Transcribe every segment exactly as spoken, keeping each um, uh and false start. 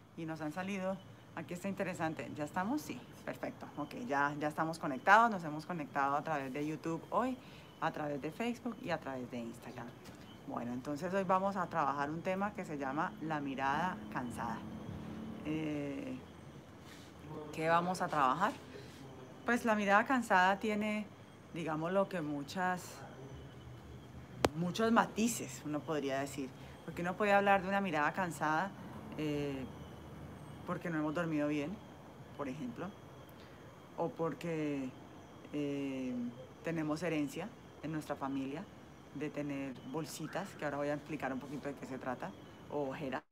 y nos han salido, aquí está interesante, ¿ya estamos? Sí, perfecto, ok, ya, ya estamos conectados, nos hemos conectado a través de YouTube hoy, a través de Facebook y a través de Instagram. Bueno, entonces hoy vamos a trabajar un tema que se llama la mirada cansada. Eh, ¿Qué vamos a trabajar? Pues la mirada cansada tiene, digamos, lo que muchas, muchos matices, uno podría decir. Porque uno puede hablar de una mirada cansada eh, porque no hemos dormido bien, por ejemplo, o porque eh, tenemos herencia en nuestra familia de tener bolsitas, que ahora voy a explicar un poquito de qué se trata, o ojeras,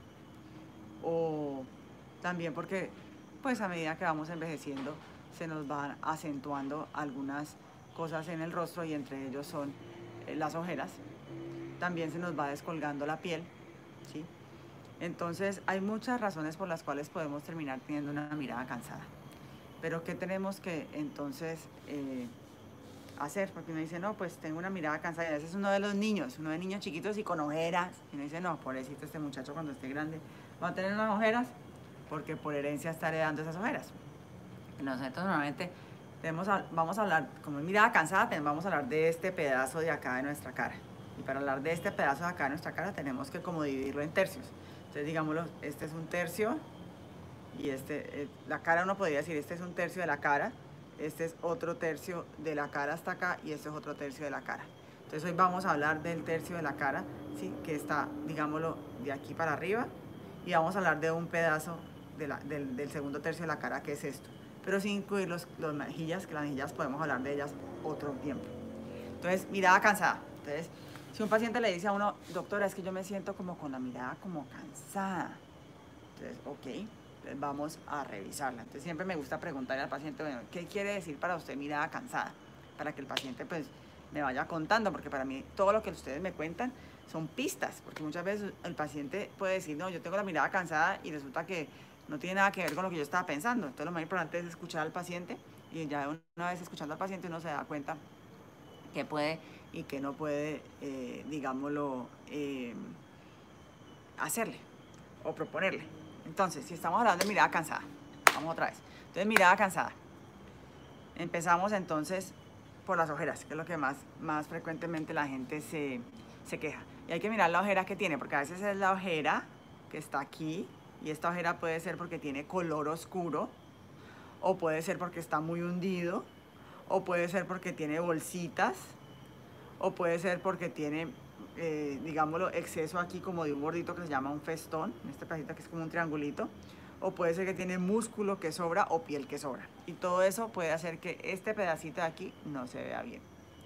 o también porque pues a medida que vamos envejeciendo se nos van acentuando algunas cosas en el rostro y entre ellos son eh, las ojeras. También se nos va descolgando la piel, ¿sí? Entonces hay muchas razones por las cuales podemos terminar teniendo una mirada cansada. Pero ¿qué tenemos que entonces eh, hacer? Porque uno dice, no, pues tengo una mirada cansada. Y a veces uno de los niños, uno de niños chiquitos y con ojeras. Y uno dice, no, pobrecito este muchacho cuando esté grande va a tener unas ojeras porque por herencia está heredando esas ojeras. Nosotros normalmente tenemos, vamos a hablar, como es mirada cansada, vamos a hablar de este pedazo de acá de nuestra cara. Y para hablar de este pedazo de acá de nuestra cara tenemos que como dividirlo en tercios. Entonces digámoslo, este es un tercio y este, eh, la cara uno podría decir, este es un tercio de la cara, este es otro tercio de la cara hasta acá y este es otro tercio de la cara. Entonces hoy vamos a hablar del tercio de la cara, ¿sí? Que está, digámoslo, de aquí para arriba y vamos a hablar de un pedazo de la, del, del segundo tercio de la cara, que es esto. Pero sin incluir los, los mejillas, que las mejillas podemos hablar de ellas otro tiempo. Entonces, mirada cansada. Entonces, si un paciente le dice a uno, doctora, es que yo me siento como con la mirada como cansada. Entonces, ok, entonces vamos a revisarla. Entonces siempre me gusta preguntarle al paciente, bueno, ¿qué quiere decir para usted mirada cansada? Para que el paciente pues me vaya contando, porque para mí todo lo que ustedes me cuentan son pistas, porque muchas veces el paciente puede decir, no, yo tengo la mirada cansada y resulta que no tiene nada que ver con lo que yo estaba pensando. Entonces lo más importante es escuchar al paciente y ya una vez escuchando al paciente uno se da cuenta qué puede y qué no puede, eh, digámoslo, eh, hacerle o proponerle. Entonces, si estamos hablando de mirada cansada, vamos otra vez. Entonces, mirada cansada. Empezamos entonces por las ojeras, que es lo que más, más frecuentemente la gente se, se queja. Y hay que mirar la ojera que tiene, porque a veces es la ojera que está aquí, y esta ojera puede ser porque tiene color oscuro, o puede ser porque está muy hundido, o puede ser porque tiene bolsitas, o puede ser porque tiene, eh, digámoslo, exceso aquí como de un gordito que se llama un festón, en este pedacito que es como un triangulito, o puede ser que tiene músculo que sobra o piel que sobra. Y todo eso puede hacer que este pedacito de aquí no se vea bien.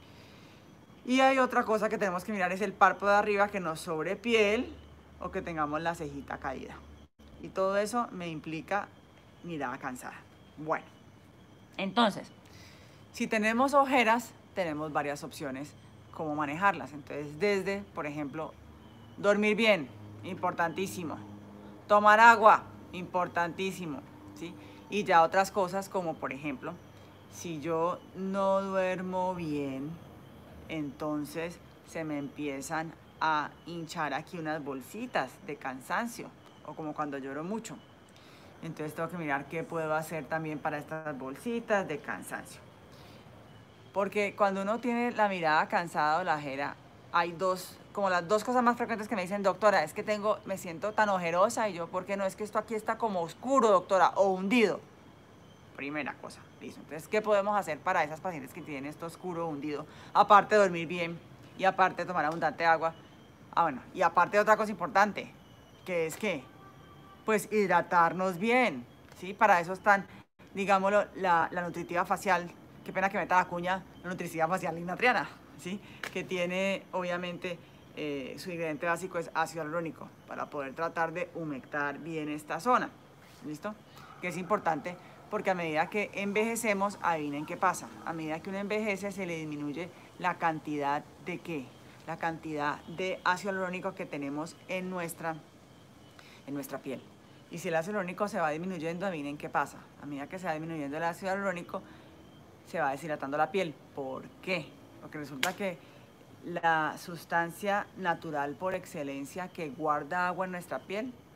Y hay otra cosa que tenemos que mirar, es el párpado de arriba, que nos sobre piel o que tengamos la cejita caída. Y todo eso me implica mirada cansada. Bueno, entonces, si tenemos ojeras, tenemos varias opciones cómo manejarlas. Entonces, desde, por ejemplo, dormir bien, importantísimo. Tomar agua, importantísimo, ¿sí? Y ya otras cosas como, por ejemplo, si yo no duermo bien, entonces se me empiezan a hinchar aquí unas bolsitas de cansancio, o como cuando lloro mucho. Entonces tengo que mirar qué puedo hacer también para estas bolsitas de cansancio. Porque cuando uno tiene la mirada cansada o la ojera, hay dos, como las dos cosas más frecuentes que me dicen, doctora, es que tengo, me siento tan ojerosa. Y yo, ¿por qué no? Es que esto aquí está como oscuro, doctora, o hundido. Primera cosa, listo. Entonces, ¿qué podemos hacer para esas pacientes que tienen esto oscuro o hundido? Aparte de dormir bien y aparte de tomar abundante agua. Ah, bueno, y aparte de otra cosa importante, que es que, pues, hidratarnos bien, ¿sí? Para eso están, digámoslo, la, la nutritiva facial, qué pena que meta la cuña, la nutritiva facial lignatriana, ¿sí? Que tiene, obviamente, eh, su ingrediente básico es ácido hialurónico, para poder tratar de humectar bien esta zona, ¿listo? Que es importante porque a medida que envejecemos, adivinen qué pasa, a medida que uno envejece se le disminuye la cantidad de qué, la cantidad de ácido hialurónico que tenemos en nuestra, en nuestra piel. Y si el ácido hialurónico se va disminuyendo, adivinen qué pasa. A medida que se va disminuyendo el ácido hialurónico, se va deshidratando la piel. ¿Por qué? Porque resulta que la sustancia natural por excelencia que guarda agua en nuestra piel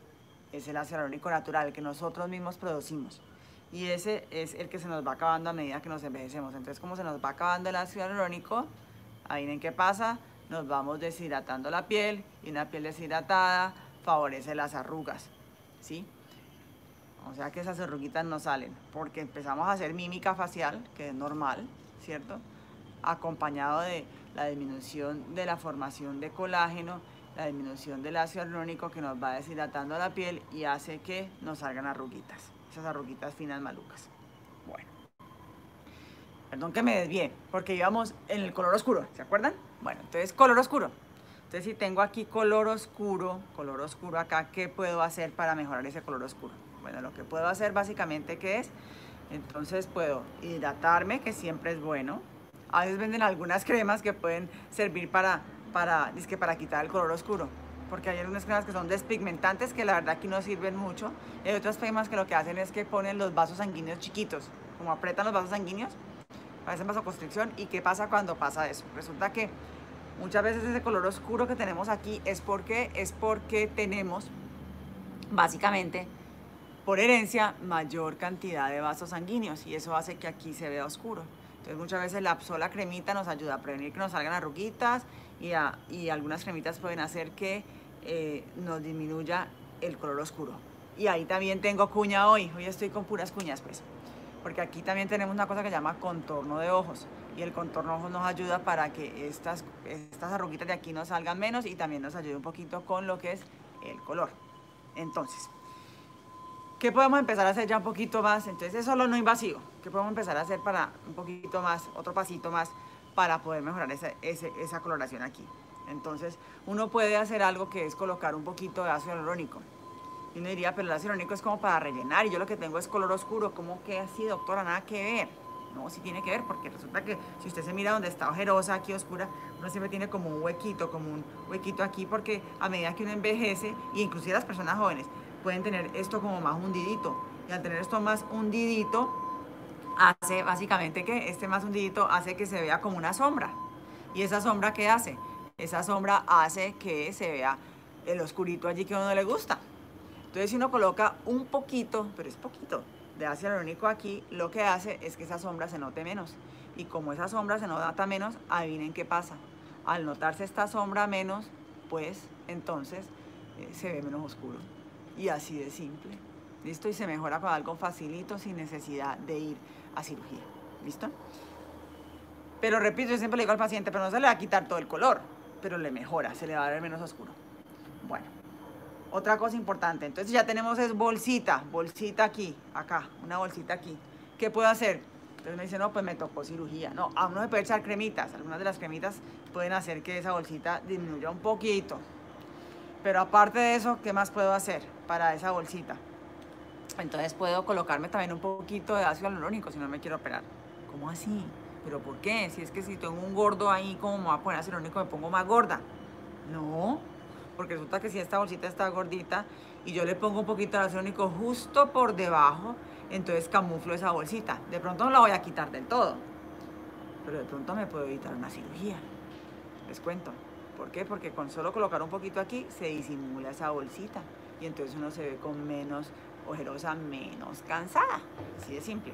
es el ácido hialurónico natural que nosotros mismos producimos. Y ese es el que se nos va acabando a medida que nos envejecemos. Entonces, como se nos va acabando el ácido hialurónico, adivinen qué pasa, nos vamos deshidratando la piel, y una piel deshidratada favorece las arrugas, ¿sí? O sea que esas arruguitas no salen, porque empezamos a hacer mímica facial, que es normal, ¿cierto? Acompañado de la disminución de la formación de colágeno, la disminución del ácido hialurónico que nos va deshidratando la piel y hace que nos salgan arruguitas, esas arruguitas finas malucas. Bueno, perdón que me desvié, porque íbamos en el color oscuro, ¿se acuerdan? Bueno, entonces color oscuro. Entonces si tengo aquí color oscuro, color oscuro acá, ¿qué puedo hacer para mejorar ese color oscuro? Bueno, lo que puedo hacer básicamente, ¿qué es? Entonces puedo hidratarme, que siempre es bueno. A veces venden algunas cremas que pueden servir para, para, que para quitar el color oscuro, porque hay algunas cremas que son despigmentantes que la verdad aquí no sirven mucho. Y hay otras cremas que lo que hacen es que ponen los vasos sanguíneos chiquitos, como apretan los vasos sanguíneos, parecen vasoconstricción. ¿Y qué pasa cuando pasa eso? Resulta que muchas veces ese color oscuro que tenemos aquí es porque, es porque tenemos básicamente por herencia mayor cantidad de vasos sanguíneos, y eso hace que aquí se vea oscuro. Entonces muchas veces la sola cremita nos ayuda a prevenir que nos salgan arruguitas, y, a, y algunas cremitas pueden hacer que eh, nos disminuya el color oscuro. Y ahí también tengo cuña hoy, hoy estoy con puras cuñas pues, porque aquí también tenemos una cosa que se llama contorno de ojos, y el contorno de ojos nos ayuda para que estas, estas arruguitas de aquí nos salgan menos, y también nos ayuda un poquito con lo que es el color. Entonces, ¿qué podemos empezar a hacer ya un poquito más? Entonces eso es lo no invasivo. ¿Qué podemos empezar a hacer para un poquito más, otro pasito más, para poder mejorar esa, esa, esa coloración aquí? Entonces uno puede hacer algo que es colocar un poquito de ácido hialurónico. Y uno diría, pero el ácido hialurónico es como para rellenar, y yo lo que tengo es color oscuro. ¿Cómo que así, doctora? Nada que ver. No, sí tiene que ver, porque resulta que si usted se mira donde está ojerosa, aquí oscura, uno siempre tiene como un huequito, como un huequito aquí, porque a medida que uno envejece, y inclusive las personas jóvenes, pueden tener esto como más hundidito, y al tener esto más hundidito, hace básicamente que este más hundidito hace que se vea como una sombra. ¿Y esa sombra qué hace? Esa sombra hace que se vea el oscurito allí que a uno le gusta. Entonces si uno coloca un poquito, pero es poquito, de ácido hialurónico aquí, lo que hace es que esa sombra se note menos. Y como esa sombra se nota menos, adivinen qué pasa. Al notarse esta sombra menos, pues entonces eh, se ve menos oscuro. Y así de simple. ¿Listo? Y se mejora con algo facilito, sin necesidad de ir a cirugía. ¿Listo? Pero repito, yo siempre le digo al paciente, pero no se le va a quitar todo el color, pero le mejora, se le va a ver menos oscuro. Bueno, otra cosa importante. Entonces ya tenemos es bolsita, bolsita aquí, acá, una bolsita aquí. ¿Qué puedo hacer? Entonces me dice, no, pues me tocó cirugía. No, a uno se puede echar cremitas. Algunas de las cremitas pueden hacer que esa bolsita disminuya un poquito. Pero aparte de eso, ¿qué más puedo hacer para esa bolsita? Entonces puedo colocarme también un poquito de ácido hialurónico si no me quiero operar. ¿Cómo así? ¿Pero por qué? Si es que si tengo un gordo ahí, ¿cómo me voy a poner ácido hialurónico? Me pongo más gorda. No, porque resulta que si esta bolsita está gordita y yo le pongo un poquito de ácido hialurónico justo por debajo, entonces camuflo esa bolsita. De pronto no la voy a quitar del todo, pero de pronto me puedo evitar una cirugía. Les cuento. ¿Por qué? Porque con solo colocar un poquito aquí se disimula esa bolsita, y entonces uno se ve con menos ojerosa, menos cansada. Así de simple.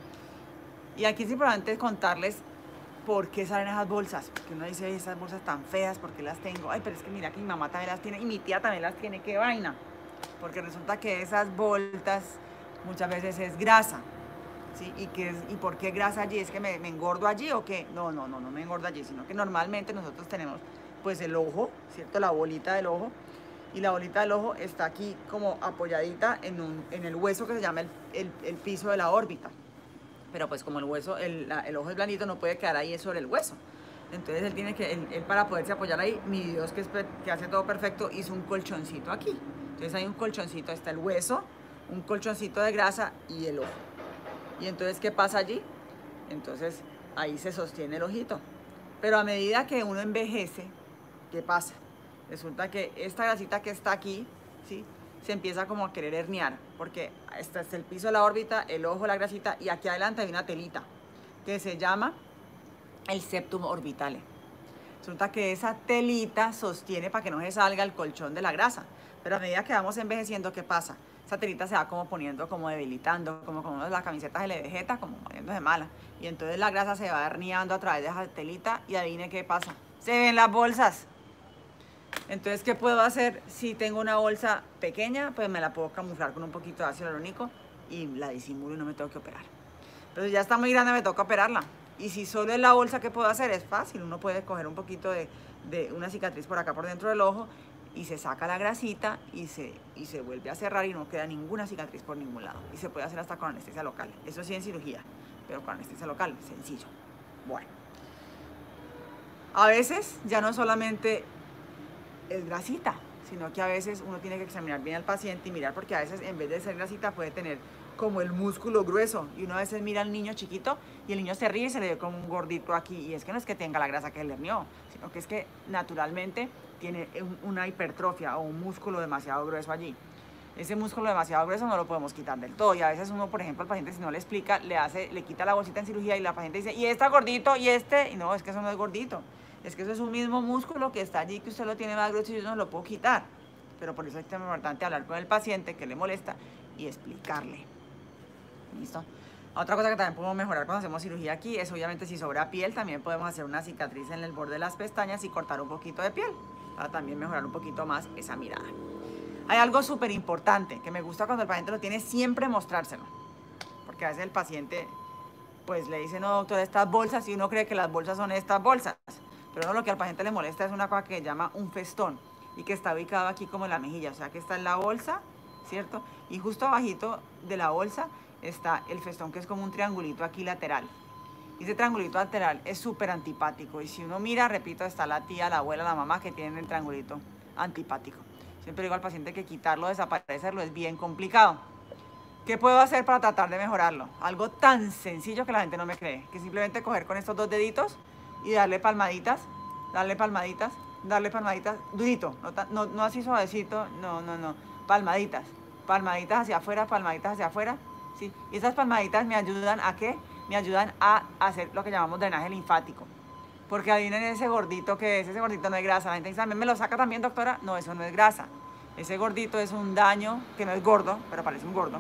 Y aquí es importante contarles por qué salen esas bolsas. Porque uno dice, esas bolsas tan feas, ¿por qué las tengo? Ay, pero es que mira que mi mamá también las tiene y mi tía también las tiene. ¡Qué vaina! Porque resulta que esas bolsas muchas veces es grasa. ¿Sí? ¿Y, qué es, ¿Y por qué grasa allí? ¿Es que me, me engordo allí o qué? No, no, no, no me engordo allí, sino que normalmente nosotros tenemos pues el ojo, ¿cierto? La bolita del ojo, y la bolita del ojo está aquí como apoyadita en, un, en el hueso que se llama el, el, el piso de la órbita. Pero pues como el hueso, el, la, el ojo es blandito, no puede quedar ahí sobre el hueso. Entonces él tiene que, él, él para poderse apoyar ahí, mi Dios que, es, que hace todo perfecto, hizo un colchoncito aquí. Entonces hay un colchoncito, está el hueso, un colchoncito de grasa y el ojo. Y entonces, ¿qué pasa allí? Entonces ahí se sostiene el ojito. Pero a medida que uno envejece, ¿qué pasa? Resulta que esta grasita que está aquí, ¿sí? Se empieza como a querer herniar, porque este es el piso de la órbita, el ojo, la grasita, y aquí adelante hay una telita que se llama el septum orbitale. Resulta que esa telita sostiene para que no se salga el colchón de la grasa, Pero a medida que vamos envejeciendo, ¿qué pasa? Esa telita se va como poniendo, como debilitando, como cuando la camiseta se le vegeta, como poniéndose mala. Y entonces la grasa se va herniando a través de esa telita y adivine qué pasa. Se ven las bolsas. Entonces, ¿qué puedo hacer? Si tengo una bolsa pequeña, pues me la puedo camuflar con un poquito de ácido hialurónico y la disimulo y no me tengo que operar. Pero si ya está muy grande, me toca operarla. Y si solo es la bolsa, ¿qué puedo hacer? Es fácil. Uno puede coger un poquito de, de una cicatriz por acá por dentro del ojo y se saca la grasita y se, y se vuelve a cerrar y no queda ninguna cicatriz por ningún lado. Y se puede hacer hasta con anestesia local. Eso sí en cirugía, pero con anestesia local, sencillo. Bueno. A veces ya no solamente es grasita, sino que a veces uno tiene que examinar bien al paciente y mirar, porque a veces en vez de ser grasita puede tener como el músculo grueso, y uno a veces mira al niño chiquito y el niño se ríe y se le ve como un gordito aquí, y es que no es que tenga la grasa que le hernió, sino que es que naturalmente tiene una hipertrofia o un músculo demasiado grueso allí. Ese músculo demasiado grueso no lo podemos quitar del todo, y a veces uno, por ejemplo, al paciente, si no le explica, le hace, le quita la bolsita en cirugía y la paciente dice, y está gordito, y este, y no, es que eso no es gordito, es que eso es un mismo músculo que está allí, que usted lo tiene más grueso y yo no lo puedo quitar. Pero por eso es tan importante hablar con el paciente que le molesta y explicarle. ¿Listo? Otra cosa que también podemos mejorar cuando hacemos cirugía aquí es, obviamente, si sobra piel, también podemos hacer una cicatriz en el borde de las pestañas y cortar un poquito de piel, para también mejorar un poquito más esa mirada. Hay algo súper importante que me gusta cuando el paciente lo tiene, siempre mostrárselo. Porque a veces el paciente, pues, le dice, no, doctor, estas bolsas, y uno cree que las bolsas son estas bolsas. Pero no, lo que al paciente le molesta es una cosa que se llama un festón y que está ubicado aquí como en la mejilla. O sea, que está en la bolsa, ¿cierto? Y justo abajito de la bolsa está el festón, que es como un triangulito aquí lateral. Y ese triangulito lateral es súper antipático. Y si uno mira, repito, está la tía, la abuela, la mamá que tienen el triangulito antipático. Siempre digo al paciente que quitarlo, desaparecerlo es bien complicado. ¿Qué puedo hacer para tratar de mejorarlo? Algo tan sencillo que la gente no me cree, que simplemente coger con estos dos deditos y darle palmaditas, darle palmaditas, darle palmaditas, durito, no, no, no así suavecito, no, no, no, palmaditas, palmaditas hacia afuera, palmaditas hacia afuera, ¿sí? Y esas palmaditas me ayudan a ¿qué? Me ayudan a hacer lo que llamamos drenaje linfático. Porque adivinen ese gordito que es, ese gordito no es grasa. La gente dice, ¿me lo saca también, doctora? No, eso no es grasa. Ese gordito es un daño, que no es gordo, pero parece un gordo.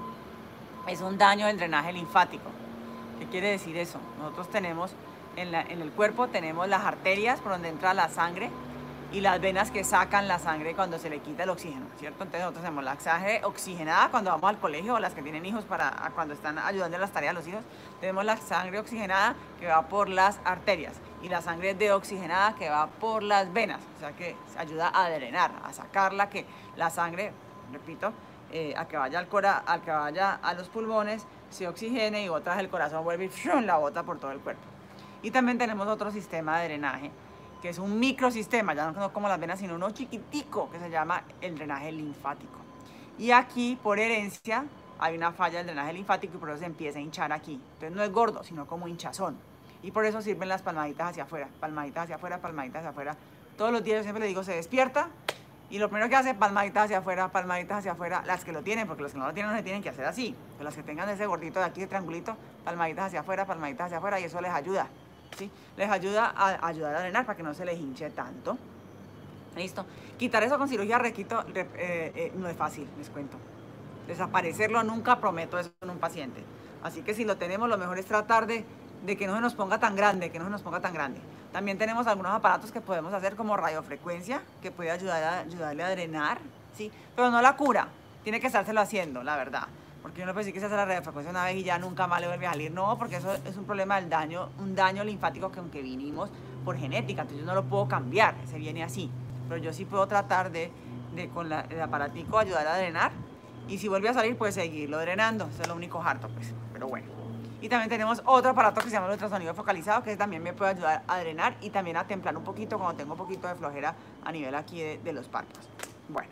Es un daño del drenaje linfático. ¿Qué quiere decir eso? Nosotros tenemos, en, la, en el cuerpo tenemos las arterias por donde entra la sangre y las venas que sacan la sangre cuando se le quita el oxígeno, ¿cierto? Entonces nosotros tenemos la sangre oxigenada cuando vamos al colegio, o las que tienen hijos para cuando están ayudando en las tareas de los hijos. Tenemos la sangre oxigenada que va por las arterias y la sangre deoxigenada que va por las venas, o sea que ayuda a drenar, a sacarla, que la sangre, repito, eh, a que vaya al cora, al que vaya a los pulmones, se oxigene y otra vez el corazón vuelve y ¡fium! La bota por todo el cuerpo. Y también tenemos otro sistema de drenaje, que es un microsistema, ya no como las venas, sino uno chiquitico, que se llama el drenaje linfático. Y aquí, por herencia, hay una falla del drenaje linfático y por eso se empieza a hinchar aquí. Entonces no es gordo, sino como hinchazón. Y por eso sirven las palmaditas hacia afuera, palmaditas hacia afuera, palmaditas hacia afuera. Todos los días yo siempre le digo, se despierta y lo primero que hace, palmaditas hacia afuera, palmaditas hacia afuera, las que lo tienen, porque los que no lo tienen no se tienen que hacer así. Pero las que tengan ese gordito de aquí, ese triangulito, palmaditas hacia afuera, palmaditas hacia afuera, y eso les ayuda. ¿Sí? Les ayuda a ayudar a drenar para que no se les hinche tanto. ¿Listo? Quitar eso con cirugía requito, eh, eh, no es fácil, les cuento. Desaparecerlo nunca prometo eso en un paciente. Así que si lo tenemos, lo mejor es tratar de, de que no se nos ponga tan grande, que no se nos ponga tan grande. También tenemos algunos aparatos que podemos hacer como radiofrecuencia, que puede ayudar a, ayudarle a drenar, ¿sí? Pero no la cura, tiene que estárselo haciendo, la verdad. Porque uno puede decir que se hace la radiofrecuencia una vez y ya nunca más le vuelve a salir. No, porque eso es un problema del daño, un daño linfático que aunque vinimos por genética, entonces yo no lo puedo cambiar, se viene así. Pero yo sí puedo tratar de, de con la, el aparatico ayudar a drenar. Y si vuelve a salir, pues seguirlo drenando. Eso es lo único harto, pues. Pero bueno. Y también tenemos otro aparato que se llama el ultrasonido focalizado, que también me puede ayudar a drenar y también a templar un poquito cuando tengo un poquito de flojera a nivel aquí de, de los párpados. Bueno.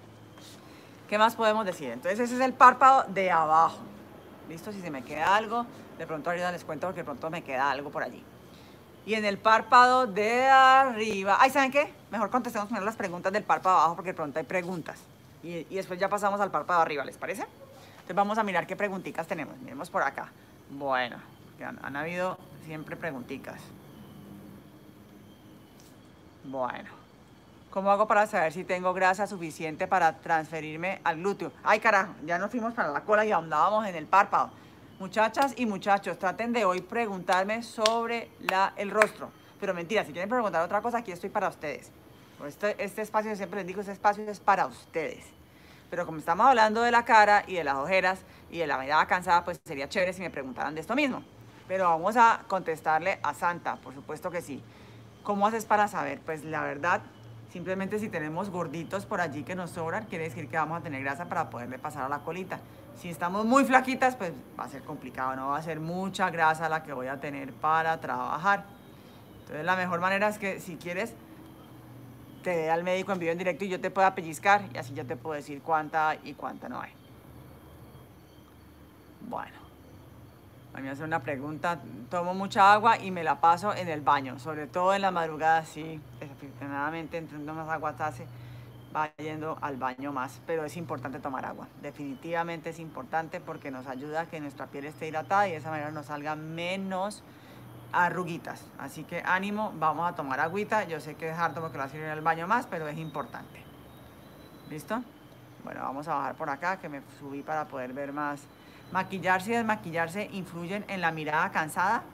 ¿Qué más podemos decir? Entonces ese es el párpado de abajo. ¿Listo? Si se me queda algo, de pronto ahorita les cuento porque de pronto me queda algo por allí. Y en el párpado de arriba... Ay, ¿saben qué? Mejor contestemos primero las preguntas del párpado de abajo porque de pronto hay preguntas. Y, y después ya pasamos al párpado de arriba, ¿les parece? Entonces vamos a mirar qué preguntitas tenemos. Miremos por acá. Bueno, han, han habido siempre preguntitas. Bueno. ¿Cómo hago para saber si tengo grasa suficiente para transferirme al glúteo? Ay, carajo, ya nos fuimos para la cola y andábamos en el párpado. Muchachas y muchachos, traten de hoy preguntarme sobre la, el rostro. Pero mentira, si quieren preguntar otra cosa, aquí estoy para ustedes. Este, este espacio, siempre les digo, este espacio es para ustedes. Pero como estamos hablando de la cara y de las ojeras y de la mirada cansada, pues sería chévere si me preguntaran de esto mismo. Pero vamos a contestarle a Santa, por supuesto que sí. ¿Cómo haces para saber? Pues la verdad, simplemente si tenemos gorditos por allí que nos sobran, quiere decir que vamos a tener grasa para poderle pasar a la colita. Si estamos muy flaquitas, pues va a ser complicado, no va a ser mucha grasa la que voy a tener para trabajar. Entonces la mejor manera es que si quieres, te dé al médico en vivo en directo y yo te pueda pellizcar y así yo te puedo decir cuánta hay y cuánta no hay. Bueno, a mí me hace una pregunta, tomo mucha agua y me la paso en el baño, sobre todo en la madrugada, sí, desafortunadamente entre más agua hace, va yendo al baño más, pero es importante tomar agua, definitivamente es importante porque nos ayuda a que nuestra piel esté hidratada y de esa manera nos salga menos arruguitas, así que ánimo, vamos a tomar agüita, yo sé que es harto porque lo hace ir al baño más, pero es importante. ¿Listo? Bueno, vamos a bajar por acá que me subí para poder ver más. ¿Maquillarse y desmaquillarse influyen en la mirada cansada?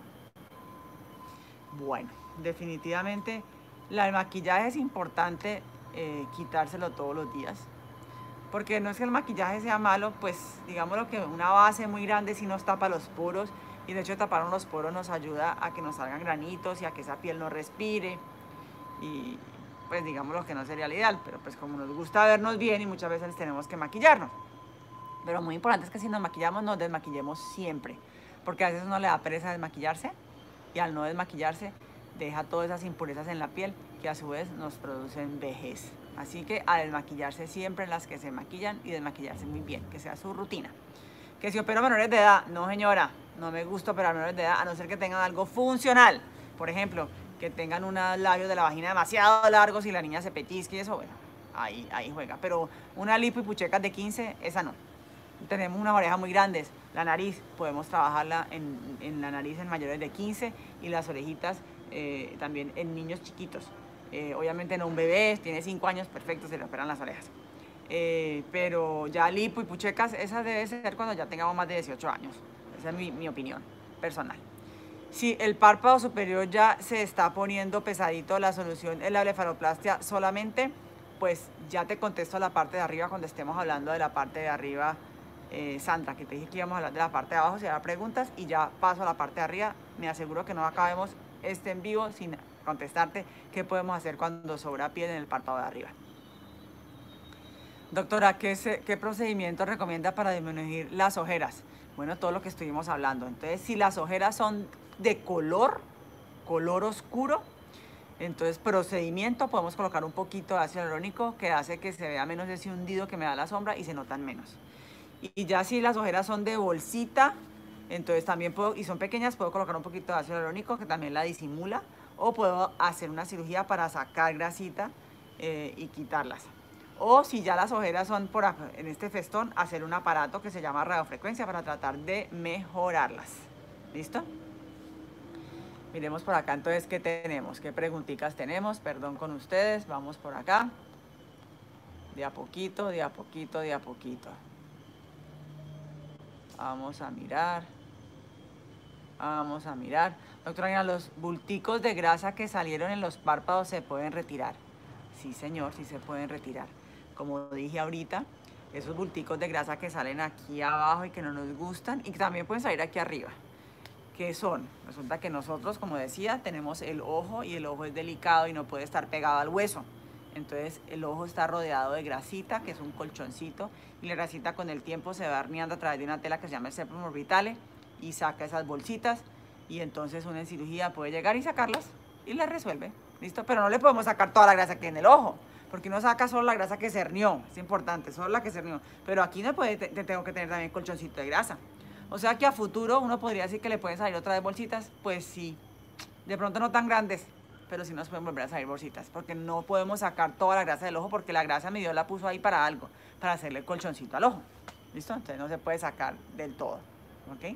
Bueno, definitivamente la, el maquillaje es importante eh, quitárselo todos los días. Porque no es que el maquillaje sea malo, pues digámoslo que una base muy grande sí nos tapa los poros. Y de hecho tapar los poros nos ayuda a que nos salgan granitos y a que esa piel no respire. Y pues digámoslo que no sería el ideal, pero pues como nos gusta vernos bien y muchas veces tenemos que maquillarnos. Pero muy importante es que si nos maquillamos, nos desmaquillemos siempre. Porque a veces uno le da pereza desmaquillarse y al no desmaquillarse deja todas esas impurezas en la piel que a su vez nos producen vejez. Así que a desmaquillarse siempre las que se maquillan y desmaquillarse muy bien, que sea su rutina. Que si opero menores de edad, no señora, no me gusta operar menores de edad a no ser que tengan algo funcional. Por ejemplo, que tengan unos labios de la vagina demasiado largos y la niña se pellizque y eso, bueno, ahí, ahí juega. Pero una lipo y puchecas de quince, esa no. Tenemos unas orejas muy grandes, la nariz, podemos trabajarla en, en la nariz en mayores de quince y las orejitas eh, también en niños chiquitos. Eh, obviamente no un bebé, tiene cinco años, perfecto, se le operan las orejas. Eh, pero ya lipo y puchecas, esas debe ser cuando ya tengamos más de dieciocho años. Esa es mi, mi opinión personal. Si el párpado superior ya se está poniendo pesadito, la solución es la blefaroplastia solamente, pues ya te contesto la parte de arriba cuando estemos hablando de la parte de arriba, eh, Sandra, que te dije que íbamos a hablar de la parte de abajo, si habrá preguntas y ya paso a la parte de arriba. Me aseguro que no acabemos este en vivo sin contestarte qué podemos hacer cuando sobra piel en el párpado de arriba. Doctora, ¿qué, se, ¿qué procedimiento recomienda para disminuir las ojeras? Bueno, todo lo que estuvimos hablando. Entonces, si las ojeras son de color, color oscuro, entonces procedimiento, podemos colocar un poquito de ácido hialurónico que hace que se vea menos ese hundido que me da la sombra y se notan menos. Y ya si las ojeras son de bolsita, entonces también puedo, y son pequeñas, puedo colocar un poquito de ácido hialurónico que también la disimula, o puedo hacer una cirugía para sacar grasita eh, y quitarlas. O si ya las ojeras son por en este festón, hacer un aparato que se llama radiofrecuencia para tratar de mejorarlas. ¿Listo? Miremos por acá entonces qué tenemos, qué preguntitas tenemos. Perdón con ustedes, vamos por acá. De a poquito, de a poquito, de a poquito. Vamos a mirar. Vamos a mirar. Doctora, los bulticos de grasa que salieron en los párpados se pueden retirar. Sí, señor, sí se pueden retirar. Como dije ahorita, esos bulticos de grasa que salen aquí abajo y que no nos gustan y que también pueden salir aquí arriba. ¿Qué son? Resulta que nosotros, como decía, tenemos el ojo y el ojo es delicado y no puede estar pegado al hueso. Entonces el ojo está rodeado de grasita, que es un colchoncito, y la grasita con el tiempo se va herniando a través de una tela que se llama el septum orbitale y saca esas bolsitas y entonces uno en cirugía puede llegar y sacarlas y las resuelve. ¿Listo? Pero no le podemos sacar toda la grasa que hay en el ojo, porque uno saca solo la grasa que se hernió, es importante, solo la que se hernió. Pero aquí no puede, te, te tengo que tener también colchoncito de grasa. O sea que a futuro uno podría decir que le pueden salir otra vez bolsitas, pues sí, de pronto no tan grandes, pero sí nos pueden volver a salir bolsitas, porque no podemos sacar toda la grasa del ojo, porque la grasa mi Dios la puso ahí para algo, para hacerle el colchoncito al ojo. ¿Listo? Entonces no se puede sacar del todo, ¿ok?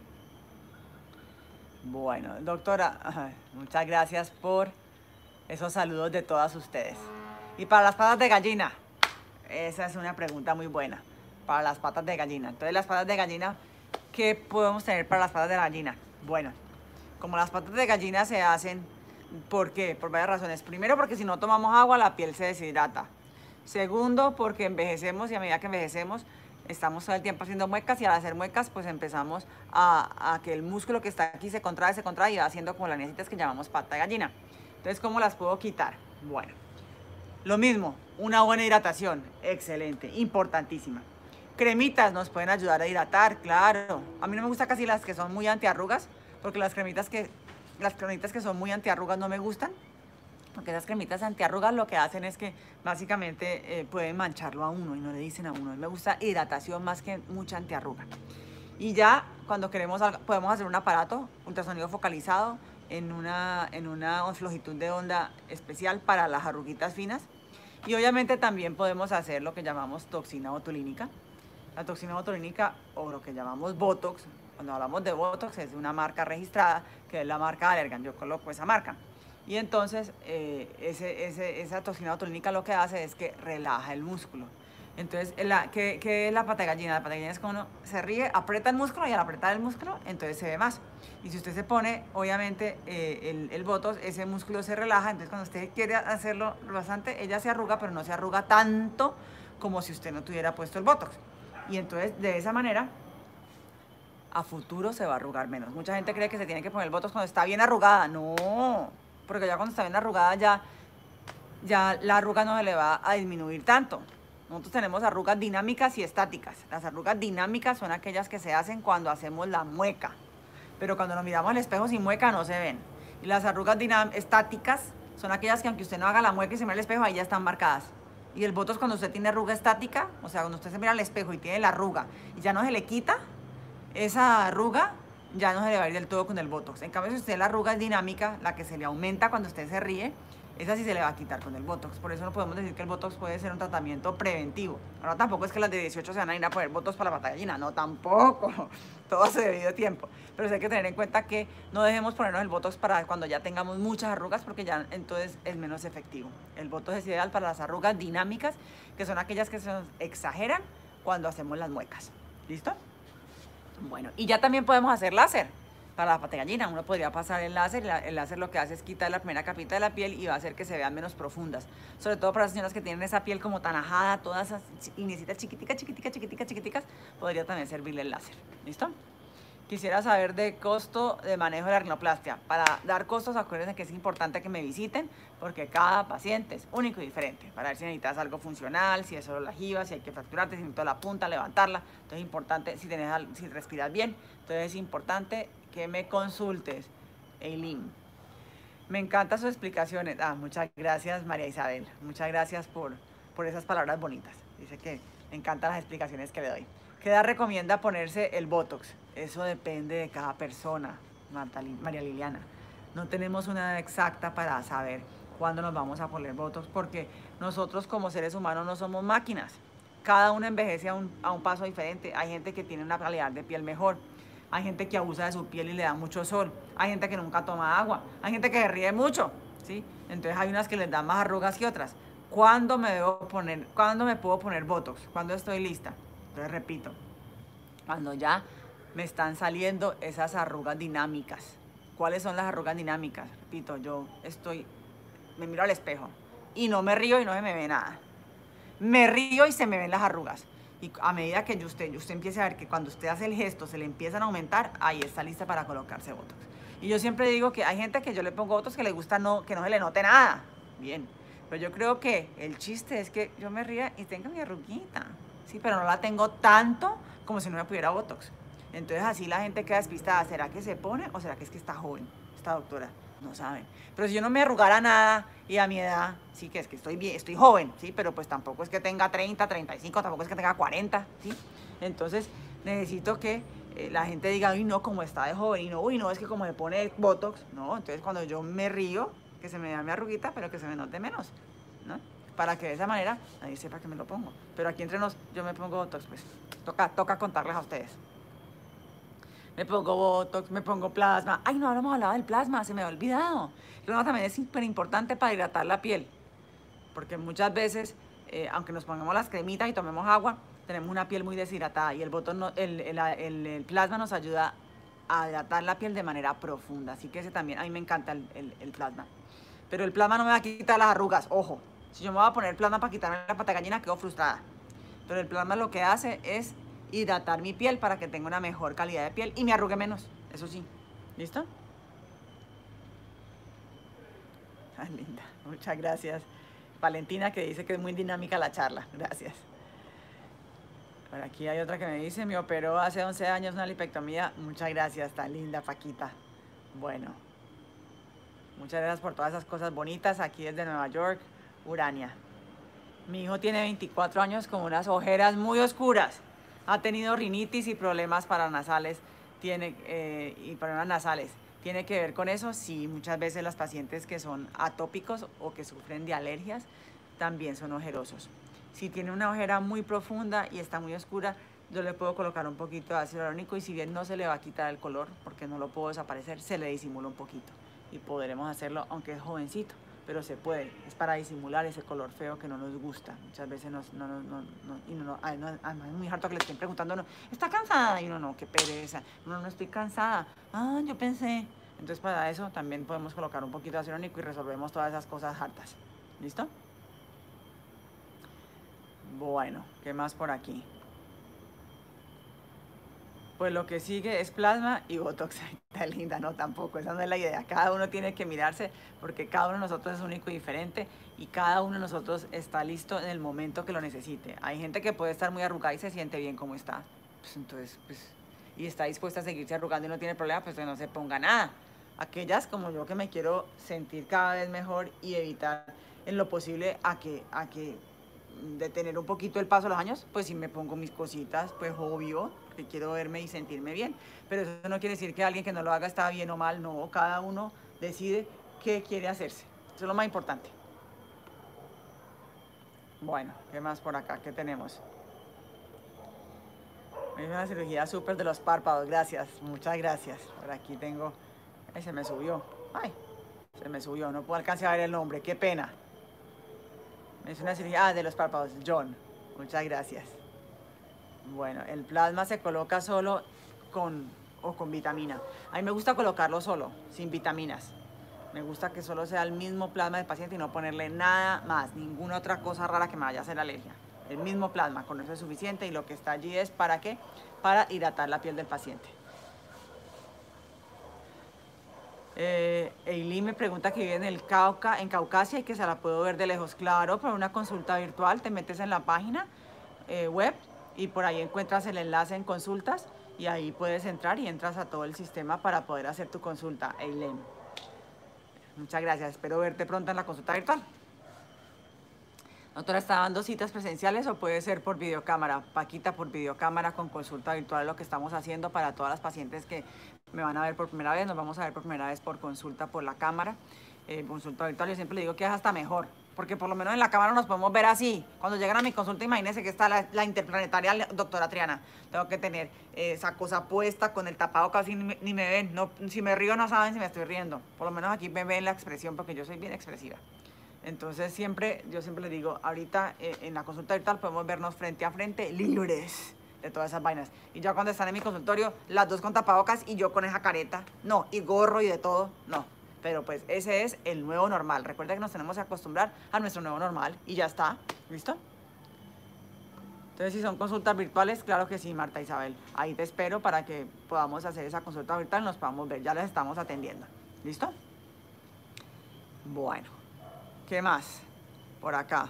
Bueno, doctora, muchas gracias por esos saludos de todas ustedes. Y para las patas de gallina, esa es una pregunta muy buena. Para las patas de gallina. Entonces, las patas de gallina, ¿qué podemos tener para las patas de gallina? Bueno, como las patas de gallina se hacen, ¿por qué? Por varias razones. Primero, porque si no tomamos agua, la piel se deshidrata. Segundo, porque envejecemos y a medida que envejecemos, estamos todo el tiempo haciendo muecas y al hacer muecas, pues empezamos a, a que el músculo que está aquí se contrae, se contrae y va haciendo como las necesitas que llamamos pata de gallina. Entonces, ¿cómo las puedo quitar? Bueno, lo mismo, una buena hidratación, excelente, importantísima. Cremitas nos pueden ayudar a hidratar, claro. A mí no me gustan casi las que son muy antiarrugas, porque las cremitas que, las cremitas que son muy antiarrugas no me gustan, porque esas cremitas antiarrugas lo que hacen es que básicamente eh, pueden mancharlo a uno y no le dicen a uno. A mí me gusta hidratación más que mucha antiarruga. Y ya cuando queremos, podemos hacer un aparato ultrasonido focalizado en una, en una longitud de onda especial para las arruguitas finas. Y obviamente también podemos hacer lo que llamamos toxina botulínica. La toxina botulínica, o lo que llamamos Botox, cuando hablamos de Botox es de una marca registrada, que es la marca Allergan. Yo coloco esa marca. Y entonces eh, ese, ese, esa toxina botulínica lo que hace es que relaja el músculo. Entonces, la, ¿qué, ¿qué es la pata de gallina? La pata de gallina es como uno se ríe, aprieta el músculo y al apretar el músculo, entonces se ve más. Y si usted se pone, obviamente, eh, el, el Botox, ese músculo se relaja. Entonces, cuando usted quiere hacerlo bastante, ella se arruga, pero no se arruga tanto como si usted no tuviera puesto el Botox. Y entonces, de esa manera, a futuro se va a arrugar menos. Mucha gente cree que se tiene que poner el Botox cuando está bien arrugada. No, porque ya cuando está bien arrugada, ya, ya la arruga no se le va a disminuir tanto. Nosotros tenemos arrugas dinámicas y estáticas. Las arrugas dinámicas son aquellas que se hacen cuando hacemos la mueca, pero cuando nos miramos al espejo sin mueca no se ven. Y las arrugas estáticas son aquellas que aunque usted no haga la mueca y se mira al espejo, ahí ya están marcadas. Y el Botox, cuando usted tiene arruga estática, o sea, cuando usted se mira al espejo y tiene la arruga y ya no se le quita, esa arruga ya no se le va a ir del todo con el Botox. En cambio, si usted la arruga es dinámica, la que se le aumenta cuando usted se ríe, esa sí se le va a quitar con el Botox. Por eso no podemos decir que el Botox puede ser un tratamiento preventivo. Ahora tampoco es que las de dieciocho se van a ir a poner Botox para la pata de gallina. No, tampoco. Todo hace debido tiempo. Pero sí hay que tener en cuenta que no dejemos ponernos el Botox para cuando ya tengamos muchas arrugas, porque ya entonces es menos efectivo. El Botox es ideal para las arrugas dinámicas, que son aquellas que se nos exageran cuando hacemos las muecas. ¿Listo? Bueno, y ya también podemos hacer láser para la pata de gallina. Uno podría pasar el láser, el láser lo que hace es quitar la primera capita de la piel y va a hacer que se vean menos profundas. Sobre todo para las señoras que tienen esa piel como tan ajada, todas esas linecitas chiquiticas, chiquiticas, chiquiticas, chiquiticas, podría también servirle el láser. ¿Listo? Quisiera saber de costo de manejo de la rinoplastia. Para dar costos, acuérdense que es importante que me visiten porque cada paciente es único y diferente. Para ver si necesitas algo funcional, si es solo la jiba, si hay que fracturarte, si necesitas la punta, levantarla. Entonces es importante, si, tenés, si respiras bien, entonces es importante que me consultes, Eileen. Me encantan sus explicaciones. Ah, muchas gracias, María Isabel. Muchas gracias por, por esas palabras bonitas. Dice que me encantan las explicaciones que le doy. ¿Qué edad recomienda ponerse el Botox? Eso depende de cada persona, María Liliana. No tenemos una edad exacta para saber cuándo nos vamos a poner Botox, porque nosotros como seres humanos no somos máquinas. Cada uno envejece a un, a un paso diferente. Hay gente que tiene una calidad de piel mejor. Hay gente que abusa de su piel y le da mucho sol. Hay gente que nunca toma agua. Hay gente que se ríe mucho, ¿sí? Entonces hay unas que les dan más arrugas que otras. ¿Cuándo me debo poner, cuándo me puedo poner Botox? ¿Cuándo estoy lista? Entonces repito, cuando ya me están saliendo esas arrugas dinámicas. ¿Cuáles son las arrugas dinámicas? Repito, yo estoy, me miro al espejo y no me río y no se me ve nada. Me río y se me ven las arrugas. Y a medida que usted, usted empiece a ver que cuando usted hace el gesto se le empiezan a aumentar, ahí está lista para colocarse Botox. Y yo siempre digo que hay gente que yo le pongo Botox que le gusta no, que no se le note nada. Bien, pero yo creo que el chiste es que yo me ría y tenga mi arruguita. Sí, pero no la tengo tanto como si no me pudiera Botox. Entonces así la gente queda despistada. ¿Será que se pone o será que es que está joven esta doctora? No saben. Pero si yo no me arrugara nada y a mi edad, sí que es que estoy bien, estoy joven, sí, pero pues tampoco es que tenga treinta, treinta y cinco, tampoco es que tenga cuarenta, sí. Entonces necesito que eh, la gente diga, uy, no, como está de joven, y no, uy, no, es que como me pone Botox, no. Entonces cuando yo me río, que se me vea mi arruguita, pero que se me note menos, ¿no? Para que de esa manera nadie sepa que me lo pongo. Pero aquí entre nos, yo me pongo Botox, pues toca, toca contarles a ustedes. Me pongo Botox, me pongo plasma. Ay, no hablamos hablado del plasma, se me ha olvidado. El plasma también es súper importante para hidratar la piel. porque muchas veces, eh, aunque nos pongamos las cremitas y tomemos agua, tenemos una piel muy deshidratada y el, botón no, el, el, el, el plasma nos ayuda a hidratar la piel de manera profunda, así que ese también, a mí me encanta el, el, el plasma. Pero el plasma no me va a quitar las arrugas, ojo, si yo me voy a poner plasma para quitarme la pata de gallina, quedo frustrada. Pero el plasma lo que hace es hidratar mi piel para que tenga una mejor calidad de piel y me arrugue menos, eso sí. ¿Listo? Ah, linda, muchas gracias. Valentina, que dice que es muy dinámica la charla, gracias. Por aquí hay otra que me dice, me operó hace once años una lipectomía. Muchas gracias, tan linda, Paquita. Bueno, muchas gracias por todas esas cosas bonitas. Aquí desde Nueva York, Urania. Mi hijo tiene veinticuatro años con unas ojeras muy oscuras. Ha tenido rinitis y problemas paranasales. Tiene, eh, y problemas nasales. ¿Tiene que ver con eso? Sí, muchas veces las pacientes que son atópicos o que sufren de alergias también son ojerosos. Si tiene una ojera muy profunda y está muy oscura, yo le puedo colocar un poquito de ácido hialurónico y si bien no se le va a quitar el color, porque no lo puedo desaparecer, se le disimula un poquito. Y podremos hacerlo aunque es jovencito, pero se puede. Es para disimular ese color feo que no nos gusta. Muchas veces nos, no, no, no, no, y no, no, además es muy harto que le estén preguntando, no, ¿está cansada? Y uno, no, qué pereza. No, no estoy cansada. Ah, yo pensé. Entonces para eso también podemos colocar un poquito de ácido hialurónico y resolvemos todas esas cosas hartas. ¿Listo? Bueno, ¿qué más por aquí? Pues lo que sigue es plasma y botox. Está linda, no, tampoco, esa no es la idea. Cada uno tiene que mirarse porque cada uno de nosotros es único y diferente y cada uno de nosotros está listo en el momento que lo necesite. Hay gente que puede estar muy arrugada y se siente bien como está. Pues entonces, pues, y está dispuesta a seguirse arrugando y no tiene problema, pues que no se ponga nada. Aquellas como yo que me quiero sentir cada vez mejor y evitar en lo posible a que, a que detener un poquito el paso de los años, pues si me pongo mis cositas, pues obvio, porque quiero verme y sentirme bien. Pero eso no quiere decir que alguien que no lo haga está bien o mal, no, cada uno decide qué quiere hacerse. Eso es lo más importante. Bueno, ¿qué más por acá? ¿Qué tenemos? Es una cirugía súper de los párpados, gracias, muchas gracias. Por aquí tengo, ay, se me subió, ay, se me subió, no puedo alcanzar a ver el nombre, qué pena. Es una cirugía, ah, de los párpados, John, muchas gracias. Bueno, el plasma se coloca solo con o con vitamina. A mí me gusta colocarlo solo, sin vitaminas. Me gusta que solo sea el mismo plasma del paciente y no ponerle nada más, ninguna otra cosa rara que me vaya a hacer alergia. El mismo plasma, con eso es suficiente y lo que está allí es ¿para qué? Para hidratar la piel del paciente. Eh, Eileen me pregunta que vive en el Cauca, en Caucasia y que se la puedo ver de lejos. Claro, para una consulta virtual te metes en la página eh, web y por ahí encuentras el enlace en consultas y ahí puedes entrar y entras a todo el sistema para poder hacer tu consulta, Eileen. Muchas gracias, espero verte pronto en la consulta virtual. Doctora, ¿está dando citas presenciales o puede ser por videocámara? Paquita, por videocámara con consulta virtual, lo que estamos haciendo para todas las pacientes que me van a ver por primera vez, nos vamos a ver por primera vez por consulta por la cámara, eh, consulta virtual. Yo siempre le digo que es hasta mejor, porque por lo menos en la cámara nos podemos ver así. Cuando llegan a mi consulta, imagínense que está la, la interplanetaria doctora Triana. Tengo que tener eh, esa cosa puesta con el tapado casi ni, ni me ven. No, si me río no saben si me estoy riendo. Por lo menos aquí me ven la expresión porque yo soy bien expresiva. Entonces siempre, yo siempre les digo, ahorita eh, en la consulta virtual podemos vernos frente a frente, libres de todas esas vainas. Y ya cuando están en mi consultorio, las dos con tapabocas y yo con esa careta, no, y gorro y de todo, no. Pero pues ese es el nuevo normal. Recuerda que nos tenemos que acostumbrar a nuestro nuevo normal y ya está, ¿listo? Entonces, si son consultas virtuales, claro que sí, Marta Isabel. Ahí te espero para que podamos hacer esa consulta virtual y nos podamos ver. Ya les estamos atendiendo, ¿listo? Bueno. ¿Qué más? Por acá.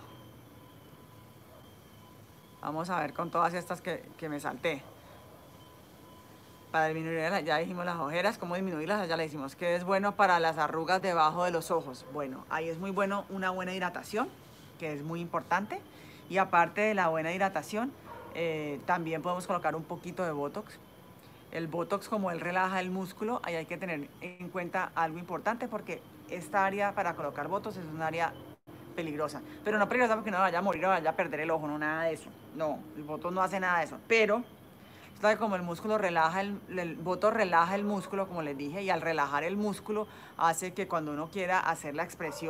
Vamos a ver con todas estas que, que me salté. Para disminuir, ya dijimos las ojeras, ¿cómo disminuirlas? Ya le decimos que es bueno para las arrugas debajo de los ojos. Bueno, ahí es muy bueno una buena hidratación, que es muy importante. Y aparte de la buena hidratación, eh, también podemos colocar un poquito de Botox. El Botox, como él relaja el músculo, ahí hay que tener en cuenta algo importante porque esta área para colocar Botox es un área peligrosa. Pero no peligrosa porque no vaya a morir o vaya a perder el ojo, no, nada de eso. No, el Botox no hace nada de eso. Pero, ¿sabe? Como el músculo relaja, el, el Botox relaja el músculo, como les dije, y al relajar el músculo hace que cuando uno quiera hacer la expresión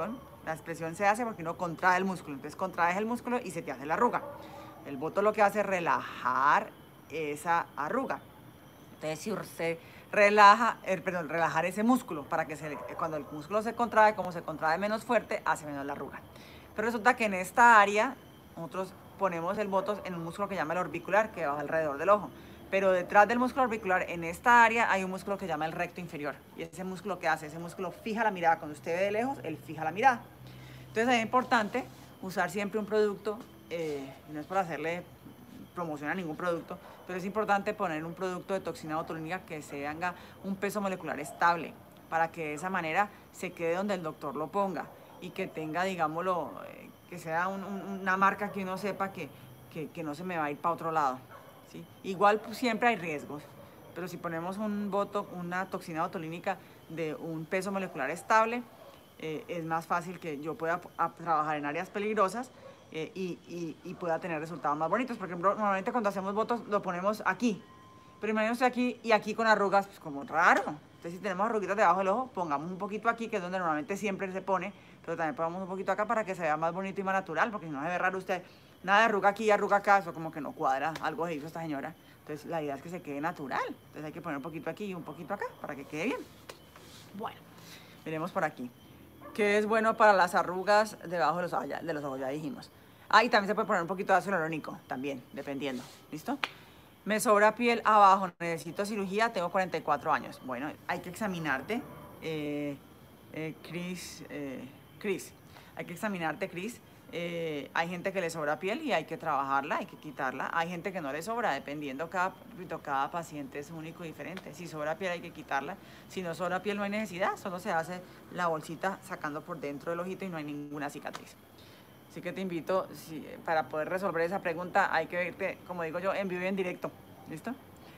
La expresión se hace porque uno contrae el músculo. Entonces contraes el músculo y se te hace la arruga. El botox lo que hace es relajar esa arruga. Entonces si usted relaja, eh, perdón, relajar ese músculo para que se, cuando el músculo se contrae, como se contrae menos fuerte, hace menos la arruga. Pero resulta que en esta área nosotros ponemos el botox en un músculo que se llama el orbicular, que va alrededor del ojo. Pero detrás del músculo orbicular, en esta área, hay un músculo que se llama el recto inferior. Y ese músculo, ¿qué hace? Ese músculo fija la mirada. Cuando usted ve de lejos, él fija la mirada. Entonces es importante usar siempre un producto, eh, no es por hacerle promoción a ningún producto, pero es importante poner un producto de toxina botulínica que se haga un peso molecular estable, para que de esa manera se quede donde el doctor lo ponga y que tenga, digámoslo, eh, que sea un, un, una marca que uno sepa que, que, que no se me va a ir para otro lado. ¿Sí? Igual pues, siempre hay riesgos, pero si ponemos un botox, una toxina botulínica de un peso molecular estable, eh, es más fácil que yo pueda a, trabajar en áreas peligrosas eh, y, y, y pueda tener resultados más bonitos. Por ejemplo, normalmente cuando hacemos botox lo ponemos aquí, pero imagínense aquí y aquí con arrugas, pues como raro. Entonces si tenemos arruguitas debajo del ojo, pongamos un poquito aquí, que es donde normalmente siempre se pone, pero también pongamos un poquito acá para que se vea más bonito y más natural, porque si no se ve raro usted. Nada de arruga aquí y arruga acá, eso como que no cuadra, algo se hizo esta señora. Entonces la idea es que se quede natural. Entonces hay que poner un poquito aquí y un poquito acá para que quede bien. Bueno, miremos por aquí. ¿Qué es bueno para las arrugas debajo de los ojos? Ya, de los ojos, ya dijimos. Ah, y también se puede poner un poquito de ácido hialurónico, también, dependiendo. ¿Listo? Me sobra piel abajo, necesito cirugía, tengo cuarenta y cuatro años. Bueno, hay que examinarte, eh, eh, Cris, eh, Cris. Hay que examinarte, Cris. Eh, hay gente que le sobra piel y hay que trabajarla, hay que quitarla. Hay gente que no le sobra, dependiendo, cada, cada paciente es único y diferente. Si sobra piel hay que quitarla, si no sobra piel no hay necesidad, solo se hace la bolsita sacando por dentro del ojito y no hay ninguna cicatriz. Así que te invito, si, para poder resolver esa pregunta hay que verte, como digo yo, en vivo y en directo. ¿Listo?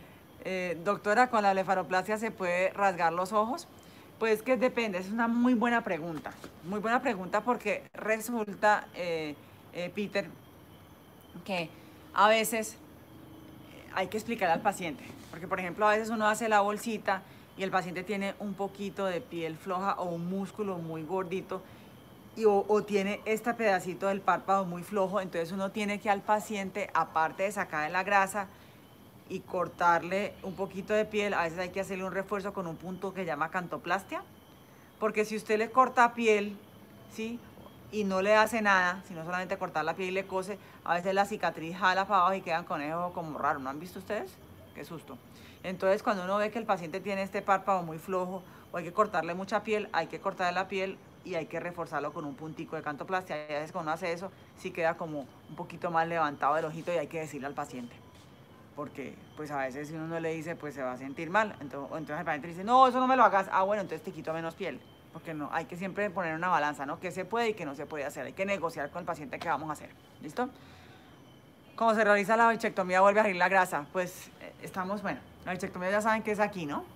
Eh, doctora, ¿con la blefaroplastia se puede rasgar los ojos? Pues que depende, es una muy buena pregunta, muy buena pregunta porque resulta, eh, eh, Peter, que a veces hay que explicar al paciente, porque por ejemplo a veces uno hace la bolsita y el paciente tiene un poquito de piel floja o un músculo muy gordito y, o, o tiene este pedacito del párpado muy flojo, entonces uno tiene que al paciente, aparte de sacarle la grasa y cortarle un poquito de piel, a veces hay que hacerle un refuerzo con un punto que se llama cantoplastia, porque si usted le corta piel, ¿sí? Y no le hace nada, sino solamente cortar la piel y le cose, a veces la cicatriz jala para abajo y quedan con eso como raro. ¿No han visto ustedes? Qué susto. Entonces cuando uno ve que el paciente tiene este párpado muy flojo o hay que cortarle mucha piel, hay que cortarle la piel y hay que reforzarlo con un puntico de cantoplastia. Y a veces cuando uno hace eso, sí queda como un poquito más levantado el ojito y hay que decirle al paciente. Porque pues a veces si uno no le dice, pues se va a sentir mal. Entonces, entonces el paciente dice, no, eso no me lo hagas. Ah, bueno, entonces te quito menos piel. Porque no, hay que siempre poner una balanza, ¿no? ¿Qué se puede y qué no se puede hacer? Hay que negociar con el paciente qué vamos a hacer. ¿Listo? Como se realiza la bichectomía, vuelve a salir la grasa. Pues eh, estamos, bueno, la bichectomía ya saben que es aquí, ¿no?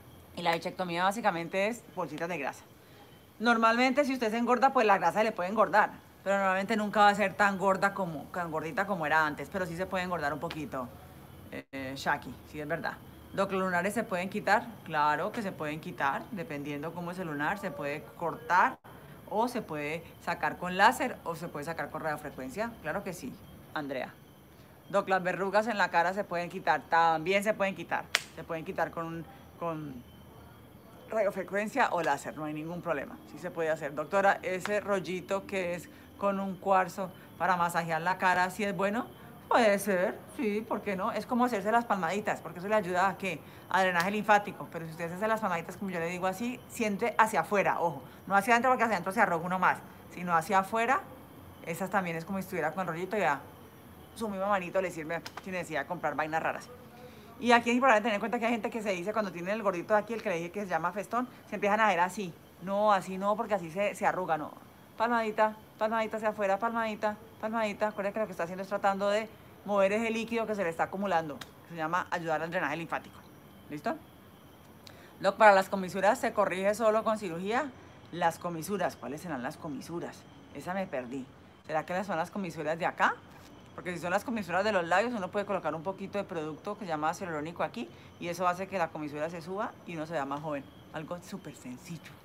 Y la bichectomía básicamente es bolsitas de grasa. Normalmente si usted se engorda, pues la grasa le puede engordar. Pero normalmente nunca va a ser tan gorda como, tan gordita como era antes. Pero sí se puede engordar un poquito. Eh, Shaki, sí es verdad. ¿Los lunares se pueden quitar? Claro que se pueden quitar, dependiendo cómo es el lunar, se puede cortar o se puede sacar con láser o se puede sacar con radiofrecuencia. Claro que sí, Andrea. Doc, las verrugas en la cara se pueden quitar, también se pueden quitar. Se pueden quitar con, con radiofrecuencia o láser, no hay ningún problema. Sí se puede hacer. Doctora, ese rollito que es con un cuarzo para masajear la cara, ¿sí es bueno? Puede ser, sí, ¿por qué no? Es como hacerse las palmaditas, porque eso le ayuda a ¿qué? A drenaje linfático. Pero si usted hace las palmaditas, como yo le digo así, siente hacia afuera, ojo. No hacia adentro porque hacia adentro se arroga uno más, sino hacia afuera. Esas también es como si estuviera con el rollito, ya su misma manito le sirve sin necesidad de comprar vainas raras. Y aquí es importante tener en cuenta que hay gente que se dice cuando tiene el gordito de aquí, el que le dije que se llama festón, se empiezan a ver así. No, así no, porque así se, se arruga, no. Palmadita, palmadita hacia afuera, palmadita, palmadita. Acuérdense que lo que está haciendo es tratando de mover ese líquido que se le está acumulando. Se llama ayudar al drenaje linfático. ¿Listo? Doc, para las comisuras se corrige solo con cirugía. Las comisuras, ¿cuáles serán las comisuras? Esa me perdí. ¿Será que son las comisuras de acá? Porque si son las comisuras de los labios, uno puede colocar un poquito de producto que se llama ácido hialurónico aquí y eso hace que la comisura se suba y uno se vea más joven. Algo súper sencillo.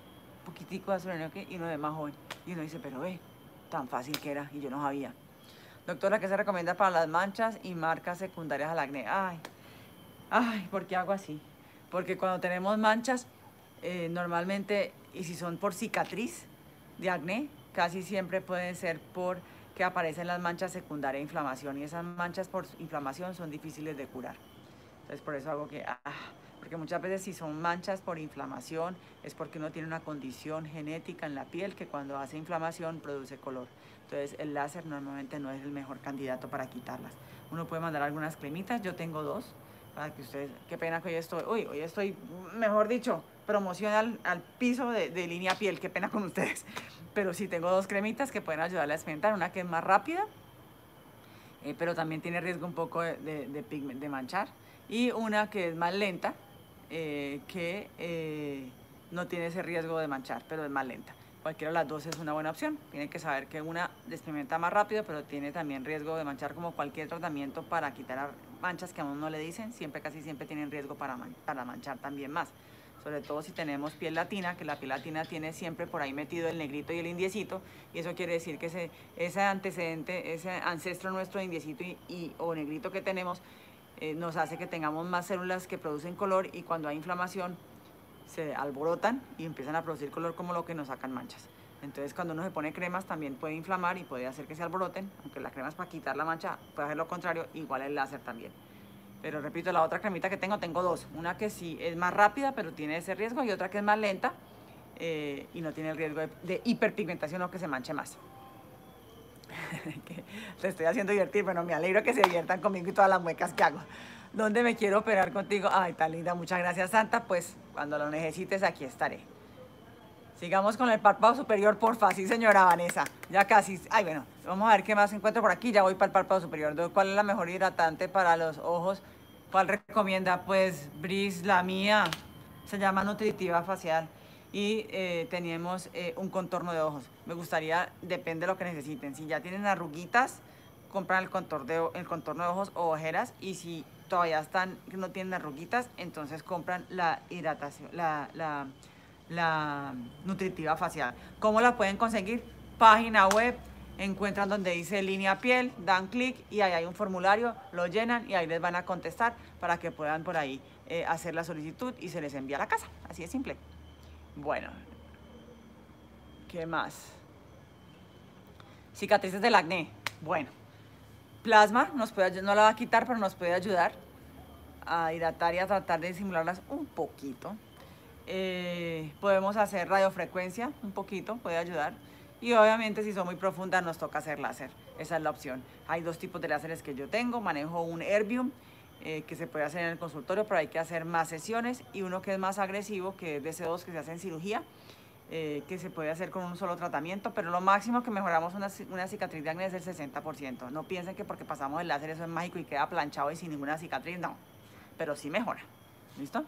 poquitico de ácido hialurónico y uno ve más joven. Y uno dice, pero ve, tan fácil que era y yo no sabía. Doctora, ¿qué se recomienda para las manchas y marcas secundarias al acné? Ay, ay, ¿por qué hago así? Porque cuando tenemos manchas, eh, normalmente, y si son por cicatriz de acné, casi siempre pueden ser por que aparecen las manchas secundarias de inflamación, y esas manchas por inflamación son difíciles de curar. Entonces por eso hago que, ah, porque muchas veces si son manchas por inflamación es porque uno tiene una condición genética en la piel que cuando hace inflamación produce color. Entonces el láser normalmente no es el mejor candidato para quitarlas. Uno puede mandar algunas cremitas, yo tengo dos, para que ustedes, qué pena que hoy estoy, uy, hoy estoy, mejor dicho, promoción al, al piso de, de línea piel, qué pena con ustedes. Pero sí tengo dos cremitas que pueden ayudarle a experimentar, una que es más rápida, eh, pero también tiene riesgo un poco de, de, de, de manchar, y una que es más lenta, eh, que eh, no tiene ese riesgo de manchar, pero es más lenta. Cualquiera de las dos es una buena opción. Tienen que saber que una experimenta más rápido, pero tiene también riesgo de manchar, como cualquier tratamiento para quitar manchas que a uno no le dicen, siempre, casi siempre tienen riesgo para, man para manchar también más. Sobre todo si tenemos piel latina, que la piel latina tiene siempre por ahí metido el negrito y el indiecito, y eso quiere decir que ese, ese antecedente, ese ancestro nuestro de indiecito y, y, o negrito que tenemos, eh, nos hace que tengamos más células que producen color, y cuando hay inflamación se alborotan y empiezan a producir color, como lo que nos sacan manchas. Entonces cuando uno se pone cremas también puede inflamar y puede hacer que se alboroten, aunque la crema es para quitar la mancha, puede hacer lo contrario, igual el láser también. Pero repito, la otra cremita que tengo, tengo dos. Una que sí es más rápida, pero tiene ese riesgo, y otra que es más lenta eh, y no tiene el riesgo de, de hiperpigmentación o que se manche más. Te estoy haciendo divertir, pero me alegro que se diviertan conmigo y todas las muecas que hago. ¿Dónde me quiero operar contigo? Ay, tan linda, muchas gracias, Santa. Pues cuando lo necesites, aquí estaré. Sigamos con el párpado superior, porfa. Sí, señora Vanessa. Ya casi. Ay, bueno, vamos a ver qué más encuentro por aquí. Ya voy para el párpado superior. ¿Cuál es la mejor hidratante para los ojos? ¿Cuál recomienda? Pues, Bris, la mía. Se llama Nutritiva Facial. Y eh, tenemos eh, un contorno de ojos. Me gustaría, depende de lo que necesiten. Si ya tienen arruguitas, compran el contorno de, el contorno de ojos o ojeras. Y si todavía están, no tienen arruguitas, entonces compran la hidratación, la... la la Nutritiva Facial. ¿Cómo la pueden conseguir? Página web, encuentran donde dice línea piel, dan clic y ahí hay un formulario, lo llenan y ahí les van a contestar para que puedan por ahí eh, hacer la solicitud y se les envía a la casa. Así de simple. Bueno, ¿qué más? Cicatrices del acné. Bueno, plasma nos puede, no la va a quitar, pero nos puede ayudar a hidratar y a tratar de disimularlas un poquito. Eh, podemos hacer radiofrecuencia un poquito, puede ayudar, y obviamente si son muy profundas nos toca hacer láser. Esa es la opción. Hay dos tipos de láseres que yo tengo. Manejo un Erbium eh, que se puede hacer en el consultorio, pero hay que hacer más sesiones, y uno que es más agresivo, que es D C dos, que se hace en cirugía, eh, que se puede hacer con un solo tratamiento, pero lo máximo que mejoramos una, una cicatriz de acné es el sesenta por ciento. No piensen que porque pasamos el láser eso es mágico y queda planchado y sin ninguna cicatriz, no, pero sí mejora. ¿Listo?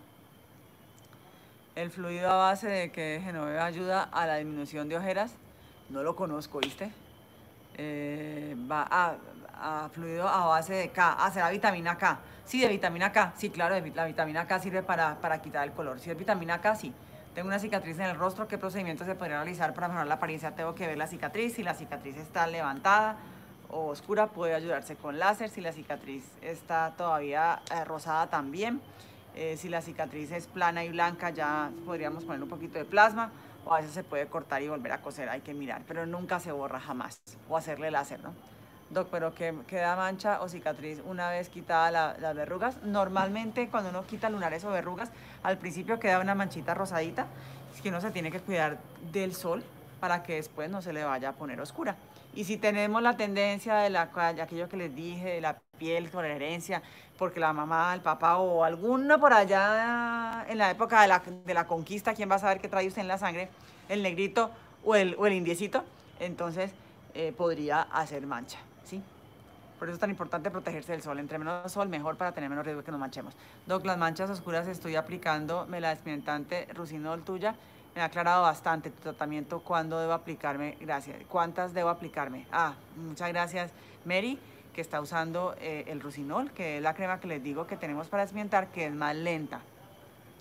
El fluido a base de que Genoveva ayuda a la disminución de ojeras, no lo conozco, ¿viste? Eh, va a, a fluido a base de K, ah, será vitamina K. Sí, de vitamina K, sí, claro, la vitamina K sirve para, para quitar el color. Si es vitamina K, sí. Tengo una cicatriz en el rostro, ¿qué procedimiento se podría realizar para mejorar la apariencia? Tengo que ver la cicatriz, si la cicatriz está levantada o oscura, puede ayudarse con láser. Si la cicatriz está todavía eh, rosada, también. Eh, si la cicatriz es plana y blanca, ya podríamos poner un poquito de plasma, o a veces se puede cortar y volver a coser, hay que mirar, pero nunca se borra jamás, o hacerle láser, ¿no? Doc, pero que queda mancha o cicatriz una vez quitada la, las verrugas. Normalmente cuando uno quita lunares o verrugas, al principio queda una manchita rosadita, es que uno se tiene que cuidar del sol para que después no se le vaya a poner oscura. Y si tenemos la tendencia de, la, de aquello que les dije, de la piel por herencia, porque la mamá, el papá o alguno por allá en la época de la, de la conquista, ¿quién va a saber qué trae usted en la sangre? El negrito o el, o el indiecito, entonces eh, podría hacer mancha, ¿sí? Por eso es tan importante protegerse del sol. Entre menos sol, mejor, para tener menos riesgo de que nos manchemos. Doc, las manchas oscuras estoy aplicando meladesmintante Rucinol tuya. Me ha aclarado bastante tu tratamiento. ¿Cuándo debo aplicarme? Gracias. ¿Cuántas debo aplicarme? Ah, muchas gracias, Mary, que está usando eh, el Rucinol, que es la crema que les digo que tenemos para desmientar, que es más lenta.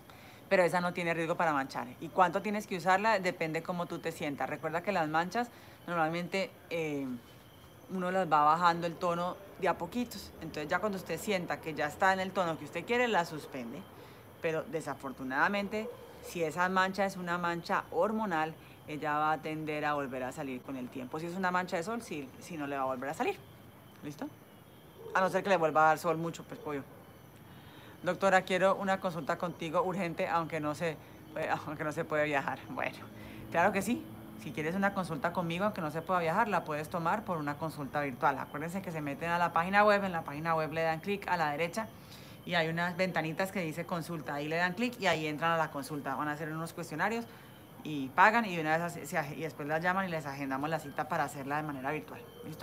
pero esa no tiene riesgo para manchar. ¿Y cuánto tienes que usarla? Depende cómo tú te sientas. Recuerda que las manchas normalmente eh, uno las va bajando el tono de a poquitos. Entonces ya cuando usted sienta que ya está en el tono que usted quiere, la suspende. Pero desafortunadamente, si esa mancha es una mancha hormonal, ella va a tender a volver a salir con el tiempo. Si es una mancha de sol, sí, sí no le va a volver a salir. ¿Listo? A no ser que le vuelva a dar sol mucho, pues pollo. Doctora, quiero una consulta contigo urgente, aunque no se, aunque no se puede viajar. Bueno, claro que sí. Si quieres una consulta conmigo, aunque no se pueda viajar, la puedes tomar por una consulta virtual. Acuérdense que se meten a la página web, en la página web le dan clic a la derecha y hay unas ventanitas que dice consulta. Ahí le dan clic y ahí entran a la consulta. Van a hacer unos cuestionarios y pagan y, una vez se, y después las llaman y les agendamos la cita para hacerla de manera virtual. ¿Listo?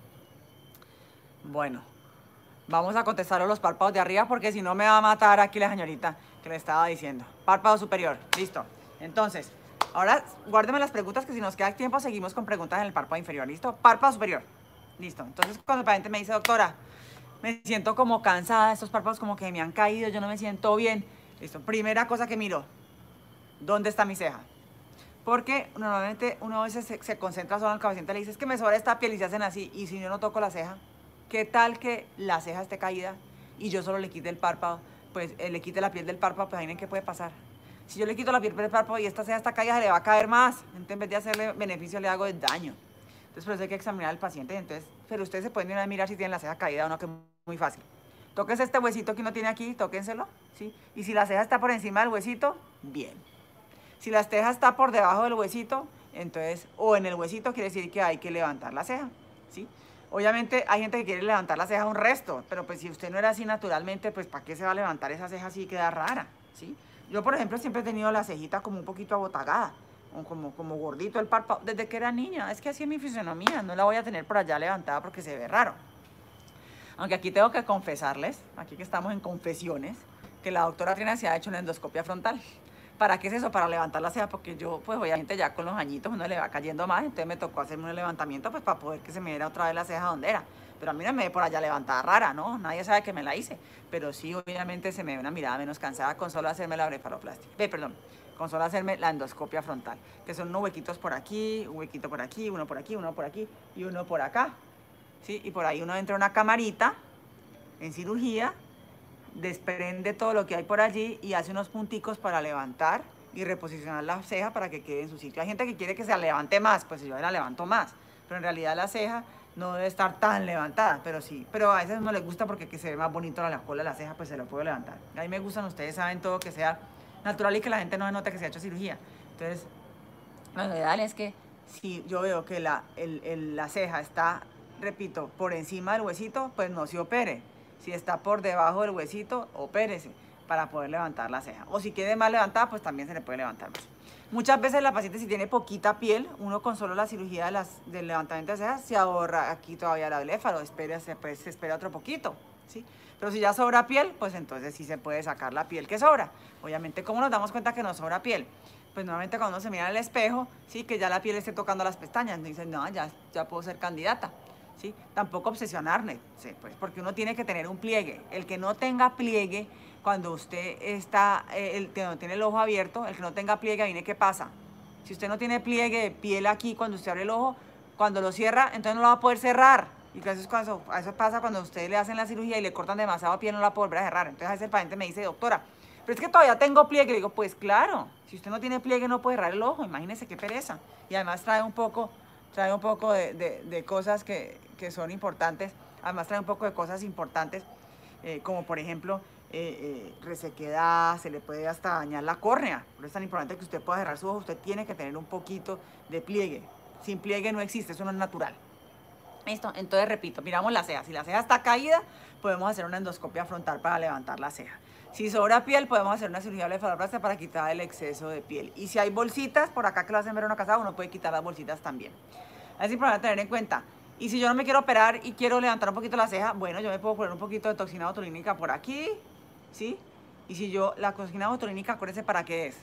Bueno. Vamos a contestar los párpados de arriba porque si no me va a matar aquí la señorita que le estaba diciendo. Párpado superior, listo. Entonces, ahora guárdeme las preguntas que si nos queda tiempo seguimos con preguntas en el párpado inferior, ¿listo? Párpado superior, listo. Entonces cuando el paciente me dice, doctora, me siento como cansada, estos párpados como que me han caído, yo no me siento bien. Listo, primera cosa que miro, ¿dónde está mi ceja? Porque normalmente uno a veces se, se concentra solo en el paciente, le dice, es que me sobra esta piel y se hacen así, y si yo no toco la ceja, ¿qué tal que la ceja esté caída y yo solo le quite el párpado? Pues eh, le quite la piel del párpado, pues ahí qué puede pasar. Si yo le quito la piel del párpado y esta ceja está caída, se le va a caer más. Entonces, en vez de hacerle beneficio, le hago el daño. Entonces, por eso hay que examinar al paciente. Entonces, pero ustedes se pueden ir a mirar si tienen la ceja caída o no, que es muy fácil. Tóquense este huesito que uno tiene aquí, tóquenselo, ¿sí? Y si la ceja está por encima del huesito, bien. Si la ceja está por debajo del huesito, entonces, o en el huesito, quiere decir que hay que levantar la ceja, ¿sí? Obviamente hay gente que quiere levantar la ceja un resto, pero pues si usted no era así naturalmente, pues ¿para qué se va a levantar esa ceja así y queda rara? ¿Sí? Yo, por ejemplo, siempre he tenido la cejita como un poquito abotagada, o como, como gordito el párpado, desde que era niña. Es que así es mi fisonomía, no la voy a tener por allá levantada porque se ve raro. Aunque aquí tengo que confesarles, aquí que estamos en confesiones, que la doctora Triana se ha hecho una endoscopia frontal. ¿Para qué es eso? Para levantar la ceja, porque yo, pues obviamente ya con los añitos uno le va cayendo más, entonces me tocó hacerme un levantamiento pues para poder que se me diera otra vez la ceja donde era. Pero a mí no me ve por allá levantada rara, ¿no? Nadie sabe que me la hice. Pero sí, obviamente se me ve una mirada menos cansada con solo hacerme la blefaroplastia. Ve, perdón, con solo hacerme la endoscopia frontal, que son unos huequitos por aquí, un huequito por aquí, uno por aquí, uno por aquí y uno por acá. ¿Sí? Y por ahí uno entra en una camarita en cirugía, desprende todo lo que hay por allí y hace unos punticos para levantar y reposicionar la ceja para que quede en su sitio. Hay gente que quiere que se levante más, pues yo la levanto más, pero en realidad la ceja no debe estar tan levantada, pero sí, pero a veces no le gusta porque que se ve más bonito la cola de la ceja, pues se lo puedo levantar. A mí me gustan, ustedes saben, todo que sea natural y que la gente no se note que se ha hecho cirugía. Entonces, lo ideal es que si yo veo que la, el, el, la ceja está, repito, por encima del huesito, pues no se opere. Si está por debajo del huesito, opérese para poder levantar la ceja. O si quede más levantada, pues también se le puede levantar más. Muchas veces la paciente, si tiene poquita piel, uno con solo la cirugía de las, del levantamiento de cejas, se ahorra aquí todavía la bléfaro, espera, se, pues, se espera otro poquito, ¿sí? Pero si ya sobra piel, pues entonces sí se puede sacar la piel que sobra. Obviamente, ¿cómo nos damos cuenta que nos sobra piel? Pues normalmente cuando uno se mira en el espejo, sí, que ya la piel esté tocando las pestañas, dicen, no, ya, ya puedo ser candidata. ¿Sí? Tampoco obsesionarle, ¿sí? Pues porque uno tiene que tener un pliegue. El que no tenga pliegue, cuando usted está, eh, el que no tiene el ojo abierto, el que no tenga pliegue, ¿viene qué pasa? Si usted no tiene pliegue de piel aquí, cuando usted abre el ojo, cuando lo cierra, entonces no lo va a poder cerrar. Y eso, es cuando, eso pasa cuando a usted le hacen la cirugía y le cortan demasiado piel, no la va a poder volver a cerrar. Entonces a veces el paciente me dice, doctora, pero es que todavía tengo pliegue. Le digo, pues claro, si usted no tiene pliegue no puede cerrar el ojo, imagínese qué pereza. Y además trae un poco... trae un poco de, de, de cosas que, que son importantes, además trae un poco de cosas importantes, eh, como por ejemplo, eh, eh, resequedad, se le puede hasta dañar la córnea, por eso es tan importante que usted pueda cerrar su ojo, usted tiene que tener un poquito de pliegue, sin pliegue no existe, eso no es natural. ¿Listo? Entonces repito, miramos la ceja, si la ceja está caída, podemos hacer una endoscopia frontal para levantar la ceja. Si sobra piel, podemos hacer una cirugía de blefaroplastia para quitar el exceso de piel. Y si hay bolsitas, por acá que lo hacen ver una casada, uno puede quitar las bolsitas también. Es importante tener en cuenta. Y si yo no me quiero operar y quiero levantar un poquito la ceja, bueno, yo me puedo poner un poquito de toxina botulínica por aquí, ¿sí? Y si yo, la toxina botulínica, acuérdense para qué es.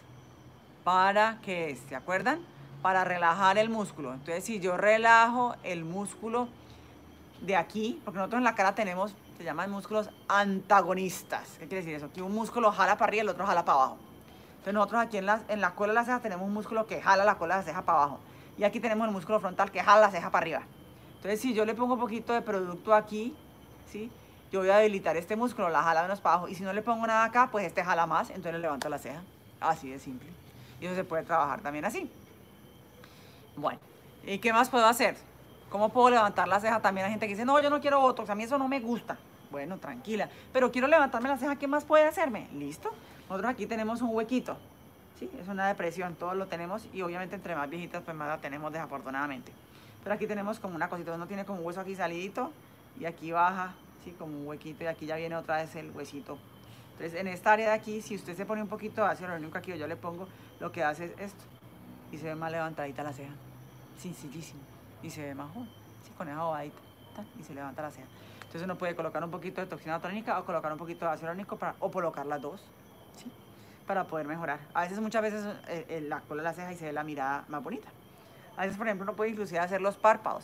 ¿Para qué es? ¿Se acuerdan? Para relajar el músculo. Entonces, si yo relajo el músculo de aquí, porque nosotros en la cara tenemos, se llaman músculos antagonistas. ¿Qué quiere decir eso? Que un músculo jala para arriba y el otro jala para abajo. Entonces nosotros aquí en la, en la cola de la ceja tenemos un músculo que jala la cola de la ceja para abajo. Y aquí tenemos el músculo frontal que jala la ceja para arriba. Entonces si yo le pongo un poquito de producto aquí, ¿sí? Yo voy a debilitar este músculo, la jala menos para abajo. Y si no le pongo nada acá, pues este jala más, entonces le levanto la ceja. Así de simple. Y eso se puede trabajar también así. Bueno, ¿y qué más puedo hacer? ¿Cómo puedo levantar la ceja? También hay gente que dice, no, yo no quiero botox, a mí eso no me gusta. Bueno, tranquila, pero quiero levantarme la ceja, ¿qué más puede hacerme? ¿Listo? Nosotros aquí tenemos un huequito, ¿sí? Es una depresión, todos lo tenemos y obviamente entre más viejitas pues más la tenemos desafortunadamente. Pero aquí tenemos como una cosita, uno tiene como un hueso aquí salidito y aquí baja, ¿sí? Como un huequito y aquí ya viene otra vez el huesito. Entonces en esta área de aquí, si usted se pone un poquito de ácido hialurónico aquí, yo le pongo, lo que hace es esto y se ve más levantadita la ceja, sencillísimo. Y se ve más joven, ¿sí? Con esa bobadita, y se levanta la ceja. Entonces uno puede colocar un poquito de toxina botulínica o colocar un poquito de ácido hialurónico para, o colocar las dos, ¿sí? Para poder mejorar. A veces, muchas veces, eh, eh, la cola de la ceja y se ve la mirada más bonita. A veces, por ejemplo, uno puede inclusive hacer los párpados.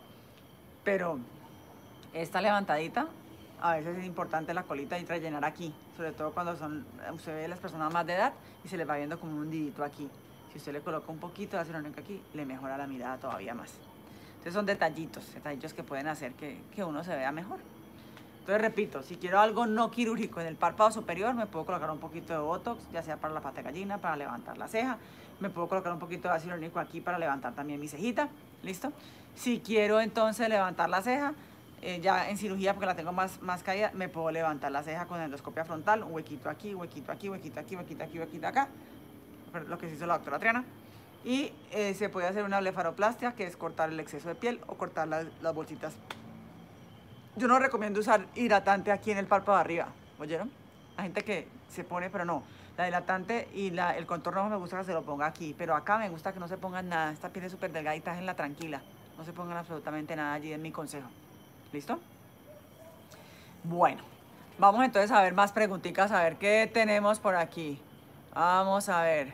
Pero esta levantadita, a veces es importante la colita y rellenar aquí. Sobre todo cuando son, usted ve las personas más de edad y se les va viendo como un hundidito aquí. Si usted le coloca un poquito de ácido hialurónico aquí, le mejora la mirada todavía más. Entonces son detallitos, detallitos que pueden hacer que, que uno se vea mejor. Entonces repito, si quiero algo no quirúrgico en el párpado superior, me puedo colocar un poquito de botox, ya sea para la pata de gallina, para levantar la ceja. Me puedo colocar un poquito de ácido hialurónico aquí para levantar también mi cejita. ¿Listo? Si quiero entonces levantar la ceja, eh, ya en cirugía porque la tengo más, más caída, me puedo levantar la ceja con endoscopia frontal, un huequito aquí, huequito aquí, huequito aquí, huequito aquí, huequito acá. Lo que se hizo la doctora Triana. Y eh, se puede hacer una blefaroplastia, que es cortar el exceso de piel o cortar las, las bolsitas. Yo no recomiendo usar hidratante aquí en el párpado de arriba, ¿oyeron? Hay gente que se pone, pero no. La hidratante y la, el contorno no me gusta que se lo ponga aquí, pero acá me gusta que no se pongan nada. Esta piel es súper delgadita, déjenla tranquila. No se pongan absolutamente nada allí, es mi consejo. ¿Listo? Bueno, vamos entonces a ver más preguntitas, a ver qué tenemos por aquí. Vamos a ver.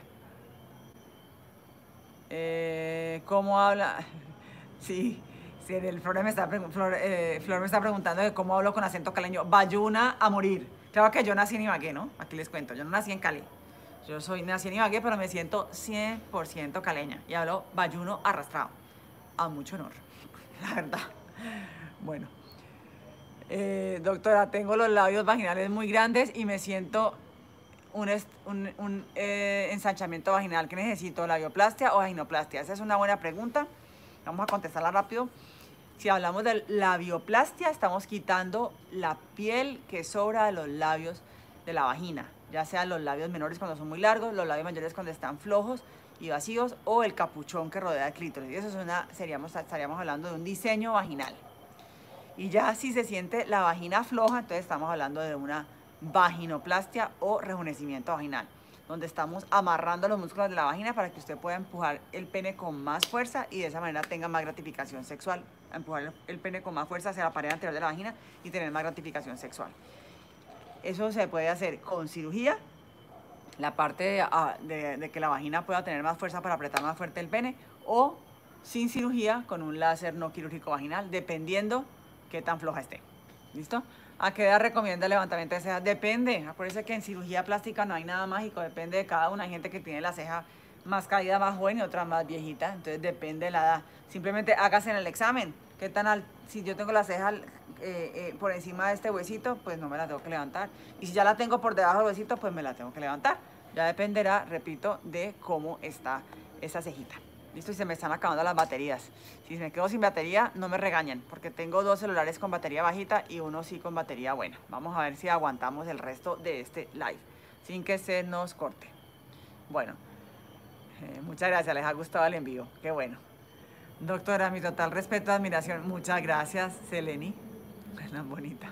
Eh, ¿Cómo habla? Sí, sí, el Flor me, está, Flor, eh, Flor me está preguntando de cómo hablo con acento caleño. Bayuna a morir. Claro que yo nací en Ibagué, ¿no? Aquí les cuento, yo no nací en Cali. Yo soy, nací en Ibagué, pero me siento cien por ciento caleña. Y hablo bayuno arrastrado. A mucho honor, la verdad. Bueno. Eh, doctora, tengo los labios vaginales muy grandes y me siento un, un, un eh, ensanchamiento vaginal. ¿Qué necesito? ¿Labioplastia o vaginoplastia? Esa es una buena pregunta. Vamos a contestarla rápido. Si hablamos de labioplastia, estamos quitando la piel que sobra de los labios de la vagina, ya sea los labios menores cuando son muy largos, los labios mayores cuando están flojos y vacíos, o el capuchón que rodea el clítoris. Y eso es una, seríamos, estaríamos hablando de un diseño vaginal. Y ya si se siente la vagina floja, entonces estamos hablando de una vaginoplastia o rejuvenecimiento vaginal, donde estamos amarrando los músculos de la vagina para que usted pueda empujar el pene con más fuerza y de esa manera tenga más gratificación sexual. Empujar el pene con más fuerza hacia la pared anterior de la vagina y tener más gratificación sexual. Eso se puede hacer con cirugía, la parte de, de, de que la vagina pueda tener más fuerza para apretar más fuerte el pene, o sin cirugía con un láser no quirúrgico vaginal, dependiendo qué tan floja esté. ¿Listo? ¿A qué edad recomienda el levantamiento de cejas? Depende. Acuérdense que en cirugía plástica no hay nada mágico, depende de cada una. Hay gente que tiene la ceja más caída, más joven y otra más viejita, entonces depende de la edad. Simplemente hágase en el examen. ¿Qué tan al, si yo tengo la ceja eh, eh, por encima de este huesito, pues no me la tengo que levantar. Y si ya la tengo por debajo del huesito, pues me la tengo que levantar. Ya dependerá, repito, de cómo está esa cejita. Listo, y se me están acabando las baterías. Si me quedo sin batería, no me regañen, porque tengo dos celulares con batería bajita y uno sí con batería buena. Vamos a ver si aguantamos el resto de este live, sin que se nos corte. Bueno, eh, muchas gracias, les ha gustado el envío, qué bueno. Doctora, mi total respeto y admiración. Muchas gracias, Seleni. Es tan bonita.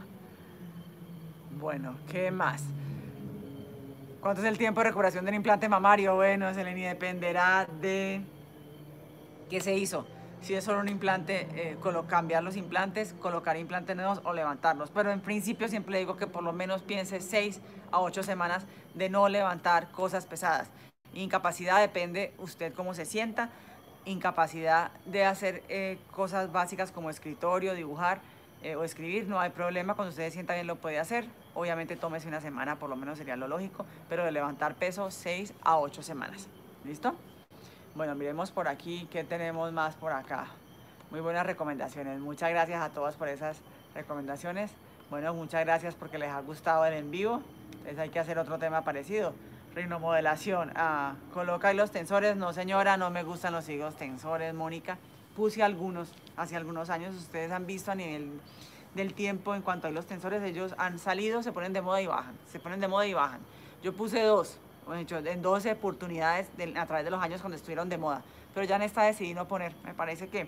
Bueno, ¿qué más? ¿Cuánto es el tiempo de recuperación del implante mamario? Bueno, Seleni, dependerá de qué se hizo. Si es solo un implante, eh, cambiar los implantes, colocar implantes nuevos o levantarlos. Pero en principio siempre digo que por lo menos piense seis a ocho semanas de no levantar cosas pesadas. Incapacidad depende usted cómo se sienta. Incapacidad de hacer eh, cosas básicas como escritorio, dibujar eh, o escribir, no hay problema. Cuando usted se sienta bien lo puede hacer. obviamente tómese una semana, por lo menos sería lo lógico, pero de levantar peso seis a ocho semanas. ¿Listo? Bueno, miremos por aquí, ¿qué tenemos más por acá? Muy buenas recomendaciones. Muchas gracias a todos por esas recomendaciones. Bueno, muchas gracias porque les ha gustado el en vivo. Entonces hay que hacer otro tema parecido. Rinomodelación. Ah, coloca ahí los tensores. No, señora, no me gustan los higos tensores, Mónica. Puse algunos hace algunos años. Ustedes han visto a nivel del tiempo en cuanto a los tensores. Ellos han salido, se ponen de moda y bajan. Se ponen de moda y bajan. Yo puse dos. Hecho, en doce oportunidades de, a través de los años cuando estuvieron de moda. Pero ya en esta decidí no poner. Me parece que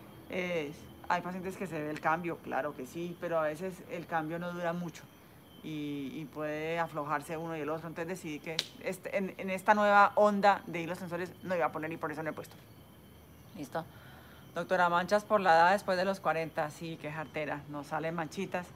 eh, hay pacientes que se ve el cambio, claro que sí, pero a veces el cambio no dura mucho y, y puede aflojarse uno y el otro. Entonces decidí que este, en, en esta nueva onda de hilos tensores no iba a poner y por eso no he puesto. ¿Listo? Doctora, manchas por la edad después de los cuarenta, sí, qué jartera, nos salen manchitas.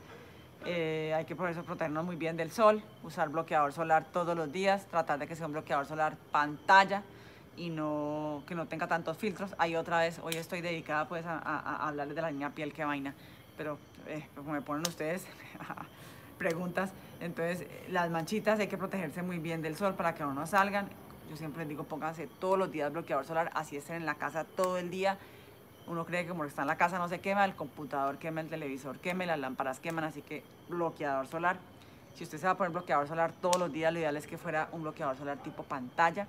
Eh, hay que por eso protegernos muy bien del sol, usar bloqueador solar todos los días, tratar de que sea un bloqueador solar pantalla y no, que no tenga tantos filtros. Ahí otra vez, hoy estoy dedicada pues a, a, a hablarles de la línea piel, qué vaina, pero eh, como me ponen ustedes preguntas, entonces las manchitas hay que protegerse muy bien del sol para que no nos salgan. Yo siempre les digo, pónganse todos los días bloqueador solar, así estén en la casa todo el día. Uno cree que como está en la casa no se quema, el computador quema, el televisor quema, las lámparas queman, así que bloqueador solar. Si usted se va a poner bloqueador solar todos los días, lo ideal es que fuera un bloqueador solar tipo pantalla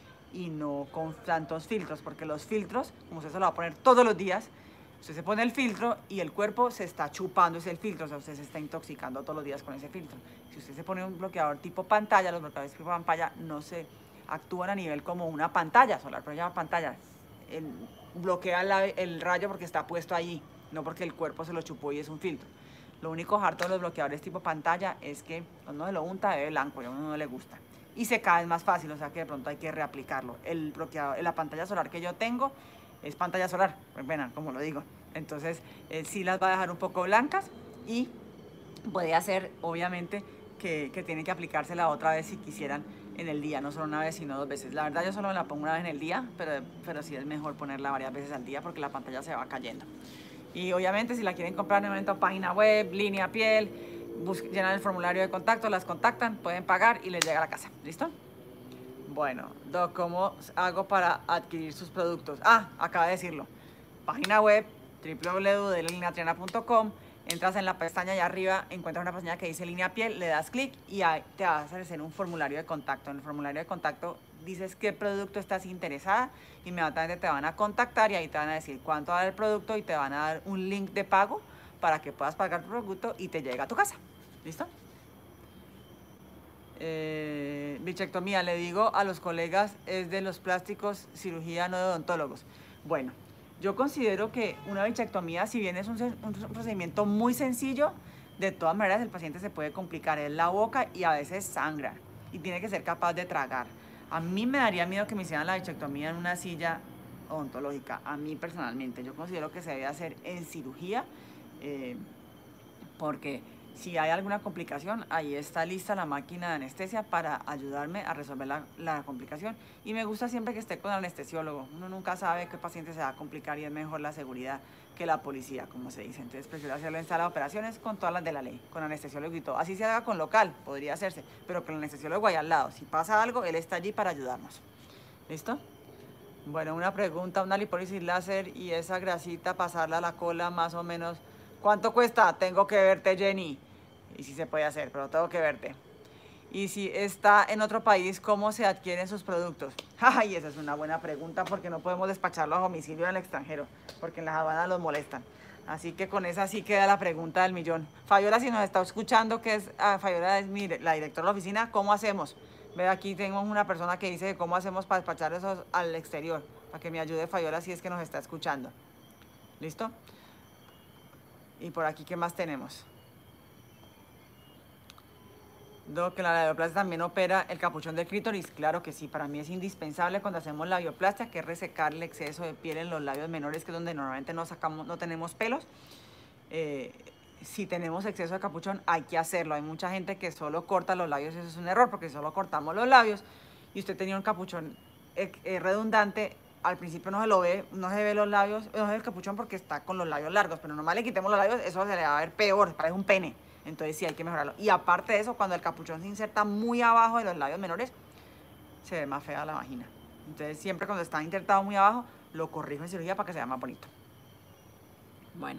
y no con tantos filtros, porque los filtros, como usted se lo va a poner todos los días, usted se pone el filtro y el cuerpo se está chupando ese filtro, o sea, usted se está intoxicando todos los días con ese filtro. Si usted se pone un bloqueador tipo pantalla, los bloqueadores tipo pantalla no se actúan a nivel como una pantalla solar, pero llama pantalla. El, bloquea la, el rayo porque está puesto allí, no porque el cuerpo se lo chupó y es un filtro. Lo único harto de los bloqueadores tipo pantalla es que uno se lo unta de blanco y a uno no le gusta. Y se cae más fácil, o sea que de pronto hay que reaplicarlo. El bloqueador, la pantalla solar que yo tengo es pantalla solar, pues bueno, como lo digo. Entonces eh, sí las va a dejar un poco blancas y puede hacer, obviamente, que, que tienen que aplicársela otra vez si quisieran en el día, no solo una vez, sino dos veces. La verdad yo solo me la pongo una vez en el día, pero, pero sí es mejor ponerla varias veces al día porque la pantalla se va cayendo. Y obviamente si la quieren comprar en el momento, página web, línea piel, llenan el formulario de contacto, las contactan, pueden pagar y les llega a la casa. ¿Listo? Bueno, Doc, ¿cómo hago para adquirir sus productos? Ah, acaba de decirlo. Página web, w w w punto de línea triana punto com. Entras en la pestaña allá arriba, encuentras una pestaña que dice línea piel, le das clic y ahí te vas a hacer un formulario de contacto. En el formulario de contacto dices qué producto estás interesada, inmediatamente te van a contactar y ahí te van a decir cuánto vale el producto y te van a dar un link de pago para que puedas pagar tu producto y te llegue a tu casa. ¿Listo? Eh, bichectomía, le digo a los colegas, es de los plásticos, cirugía, no de odontólogos. Bueno. Yo considero que una bichectomía, si bien es un, un procedimiento muy sencillo, de todas maneras el paciente se puede complicar en la boca y a veces sangra y tiene que ser capaz de tragar. A mí me daría miedo que me hicieran la bichectomía en una silla odontológica, a mí personalmente. Yo considero que se debe hacer en cirugía eh, porque si hay alguna complicación, ahí está lista la máquina de anestesia para ayudarme a resolver la, la complicación. Y me gusta siempre que esté con el anestesiólogo. Uno nunca sabe qué paciente se va a complicar y es mejor la seguridad que la policía, como se dice. Entonces prefiero hacerlo en sala de operaciones con todas las de la ley, con anestesiólogo y todo. Así se haga con local, podría hacerse, pero con el anestesiólogo ahí al lado. Si pasa algo, él está allí para ayudarnos. ¿Listo? Bueno, una pregunta, una lipólisis láser y esa grasita pasarla a la cola más o menos. ¿Cuánto cuesta? Tengo que verte, Jenny. Y sí se puede hacer, pero tengo que verte. Y si está en otro país, ¿cómo se adquieren sus productos? Ay, esa es una buena pregunta porque no podemos despacharlos a domicilio en el extranjero, porque en las aduanas los molestan. Así que con esa sí queda la pregunta del millón. Fabiola, si nos está escuchando, que es, ah, Fabiola es mi, la directora de la oficina, ¿cómo hacemos? Ve, aquí tengo una persona que dice cómo hacemos para despachar esos al exterior, para que me ayude Fabiola si es que nos está escuchando. ¿Listo? Y por aquí, ¿qué más tenemos? Doc, que la labioplastia también opera el capuchón del clítoris. Claro que sí, para mí es indispensable cuando hacemos labioplastia, que es resecar el exceso de piel en los labios menores, que es donde normalmente no, sacamos, no tenemos pelos. Eh, si tenemos exceso de capuchón, hay que hacerlo. Hay mucha gente que solo corta los labios, eso es un error, porque solo cortamos los labios y usted tenía un capuchón eh, eh, redundante. Al principio no se lo ve, no se ve los labios, no se ve el capuchón porque está con los labios largos, pero nomás le quitemos los labios, eso se le va a ver peor, parece un pene. Entonces sí hay que mejorarlo. Y aparte de eso, cuando el capuchón se inserta muy abajo de los labios menores, se ve más fea la vagina. Entonces siempre cuando está insertado muy abajo, lo corrijo en cirugía para que se vea más bonito. Bueno.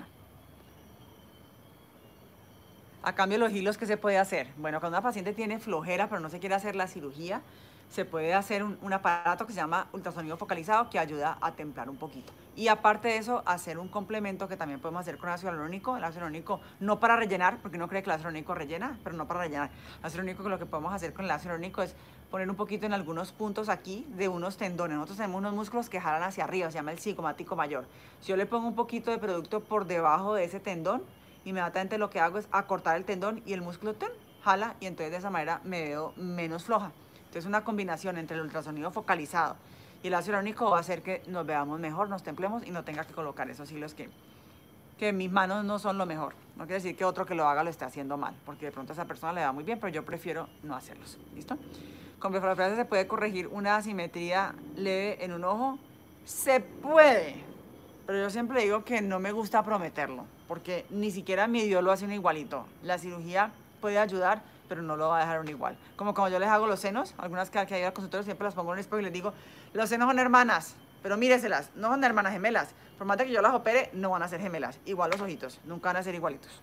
A cambio, los hilos, ¿qué se puede hacer? Bueno, cuando una paciente tiene flojera pero no se quiere hacer la cirugía, se puede hacer un, un aparato que se llama ultrasonido focalizado que ayuda a templar un poquito. Y aparte de eso, hacer un complemento que también podemos hacer con ácido hialurónico. El ácido hialurónico no para rellenar, porque uno cree que el ácido hialurónico rellena, pero no para rellenar. El ácido hialurónico, que lo que podemos hacer con el ácido hialurónico es poner un poquito en algunos puntos aquí de unos tendones. Nosotros tenemos unos músculos que jalan hacia arriba, se llama el cigomático mayor. Si yo le pongo un poquito de producto por debajo de ese tendón, inmediatamente lo que hago es acortar el tendón y el músculo ¡tun! Jala, y entonces de esa manera me veo menos floja. Entonces una combinación entre el ultrasonido focalizado y el ácido hialurónico va a hacer que nos veamos mejor, nos templemos y no tenga que colocar esos hilos que, que mis manos no son lo mejor. No quiere decir que otro que lo haga lo esté haciendo mal, porque de pronto a esa persona le va muy bien, pero yo prefiero no hacerlos. ¿Listo? Con blefarospastia se puede corregir una asimetría leve en un ojo. Se puede, pero yo siempre digo que no me gusta prometerlo, porque ni siquiera mi Dios lo hace un igualito. La cirugía puede ayudar, pero no lo va a dejar un igual. Como cuando yo les hago los senos, algunas que hay al consultorio siempre las pongo en un espejo y les digo, los senos son hermanas, pero míreselas, no son hermanas gemelas. Por más de que yo las opere, no van a ser gemelas. Igual los ojitos, nunca van a ser igualitos.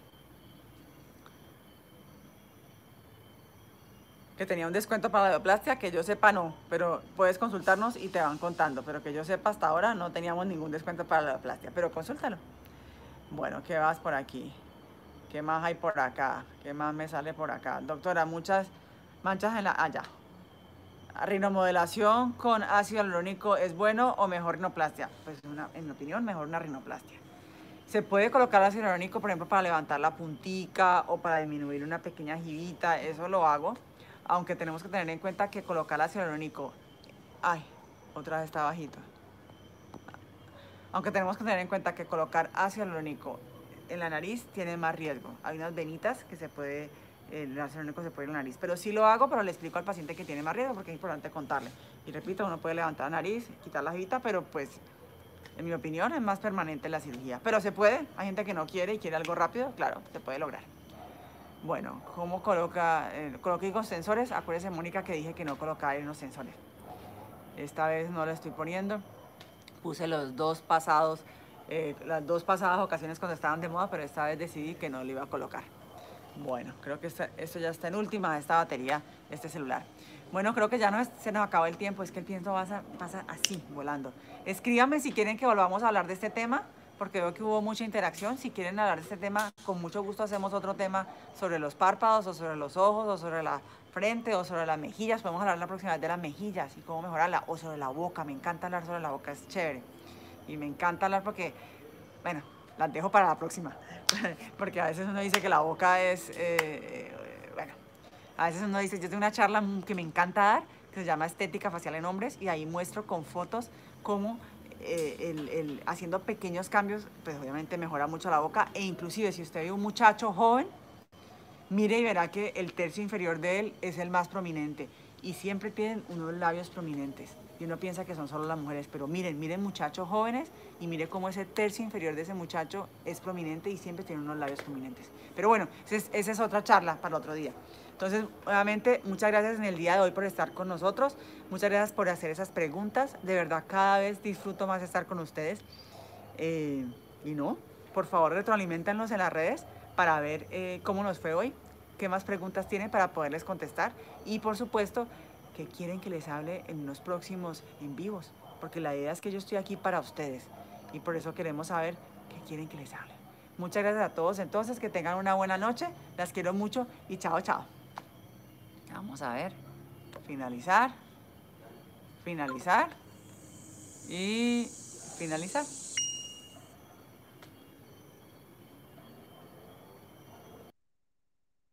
Que tenía un descuento para la bioplastia, que yo sepa no, pero puedes consultarnos y te van contando, pero que yo sepa hasta ahora no teníamos ningún descuento para la bioplastia, pero consúltalo. Bueno, ¿qué vas por aquí? ¿Qué más hay por acá? ¿Qué más me sale por acá? Doctora, muchas manchas en la... allá. Ah, ¿rinomodelación con ácido hialurónico es bueno o mejor rinoplastia? Pues una, en mi opinión, mejor una rinoplastia. Se puede colocar ácido hialurónico, por ejemplo, para levantar la puntica o para disminuir una pequeña jibita, eso lo hago. Aunque tenemos que tener en cuenta que colocar ácido hialurónico... Ay, otra vez está bajito. Aunque tenemos que tener en cuenta que colocar ácido hialurónico en la nariz tiene más riesgo. Hay unas venitas que se puede, el ácido hialurónico se puede ir en la nariz. Pero sí lo hago, pero le explico al paciente que tiene más riesgo porque es importante contarle. Y repito, uno puede levantar la nariz, quitar la jibita, pero pues, en mi opinión, es más permanente la cirugía. Pero se puede, hay gente que no quiere y quiere algo rápido, claro, se puede lograr. Bueno, ¿cómo coloca? Eh, coloqué con sensores. Acuérdese, Mónica, que dije que no colocaba en los sensores. Esta vez no lo estoy poniendo. Puse los dos pasados, eh, las dos pasadas ocasiones cuando estaban de moda, pero esta vez decidí que no lo iba a colocar. Bueno, creo que esta, esto ya está en última, esta batería, este celular. Bueno, creo que ya no es, se nos acabó el tiempo, es que el tiempo pasa, pasa así, volando. Escríbanme si quieren que volvamos a hablar de este tema, porque veo que hubo mucha interacción. Si quieren hablar de este tema, con mucho gusto hacemos otro tema sobre los párpados, o sobre los ojos, o sobre la frente, o sobre las mejillas. Podemos hablar la próxima vez de las mejillas y cómo mejorarla, o sobre la boca. Me encanta hablar sobre la boca, es chévere. Y me encanta hablar porque, bueno, las dejo para la próxima. Porque a veces uno dice que la boca es, eh, eh, bueno, a veces uno dice, yo tengo una charla que me encanta dar, que se llama Estética Facial en Hombres, y ahí muestro con fotos cómo Eh, el, el, haciendo pequeños cambios, pues obviamente mejora mucho la boca. E inclusive si usted ve un muchacho joven, mire y verá que el tercio inferior de él es el más prominente y siempre tienen unos labios prominentes y uno piensa que son solo las mujeres, pero miren, miren muchachos jóvenes y mire cómo ese tercio inferior de ese muchacho es prominente y siempre tiene unos labios prominentes. Pero bueno, esa es, esa es otra charla para otro día. Entonces, nuevamente, muchas gracias en el día de hoy por estar con nosotros. Muchas gracias por hacer esas preguntas. De verdad, cada vez disfruto más estar con ustedes. Eh, y no, por favor, retroaliméntanos en las redes para ver eh, cómo nos fue hoy, qué más preguntas tienen para poderles contestar. Y, por supuesto, qué quieren que les hable en los próximos en vivos. Porque la idea es que yo estoy aquí para ustedes. Y por eso queremos saber qué quieren que les hable. Muchas gracias a todos. Entonces, que tengan una buena noche. Las quiero mucho y chao, chao. Vamos a ver, finalizar, finalizar y finalizar.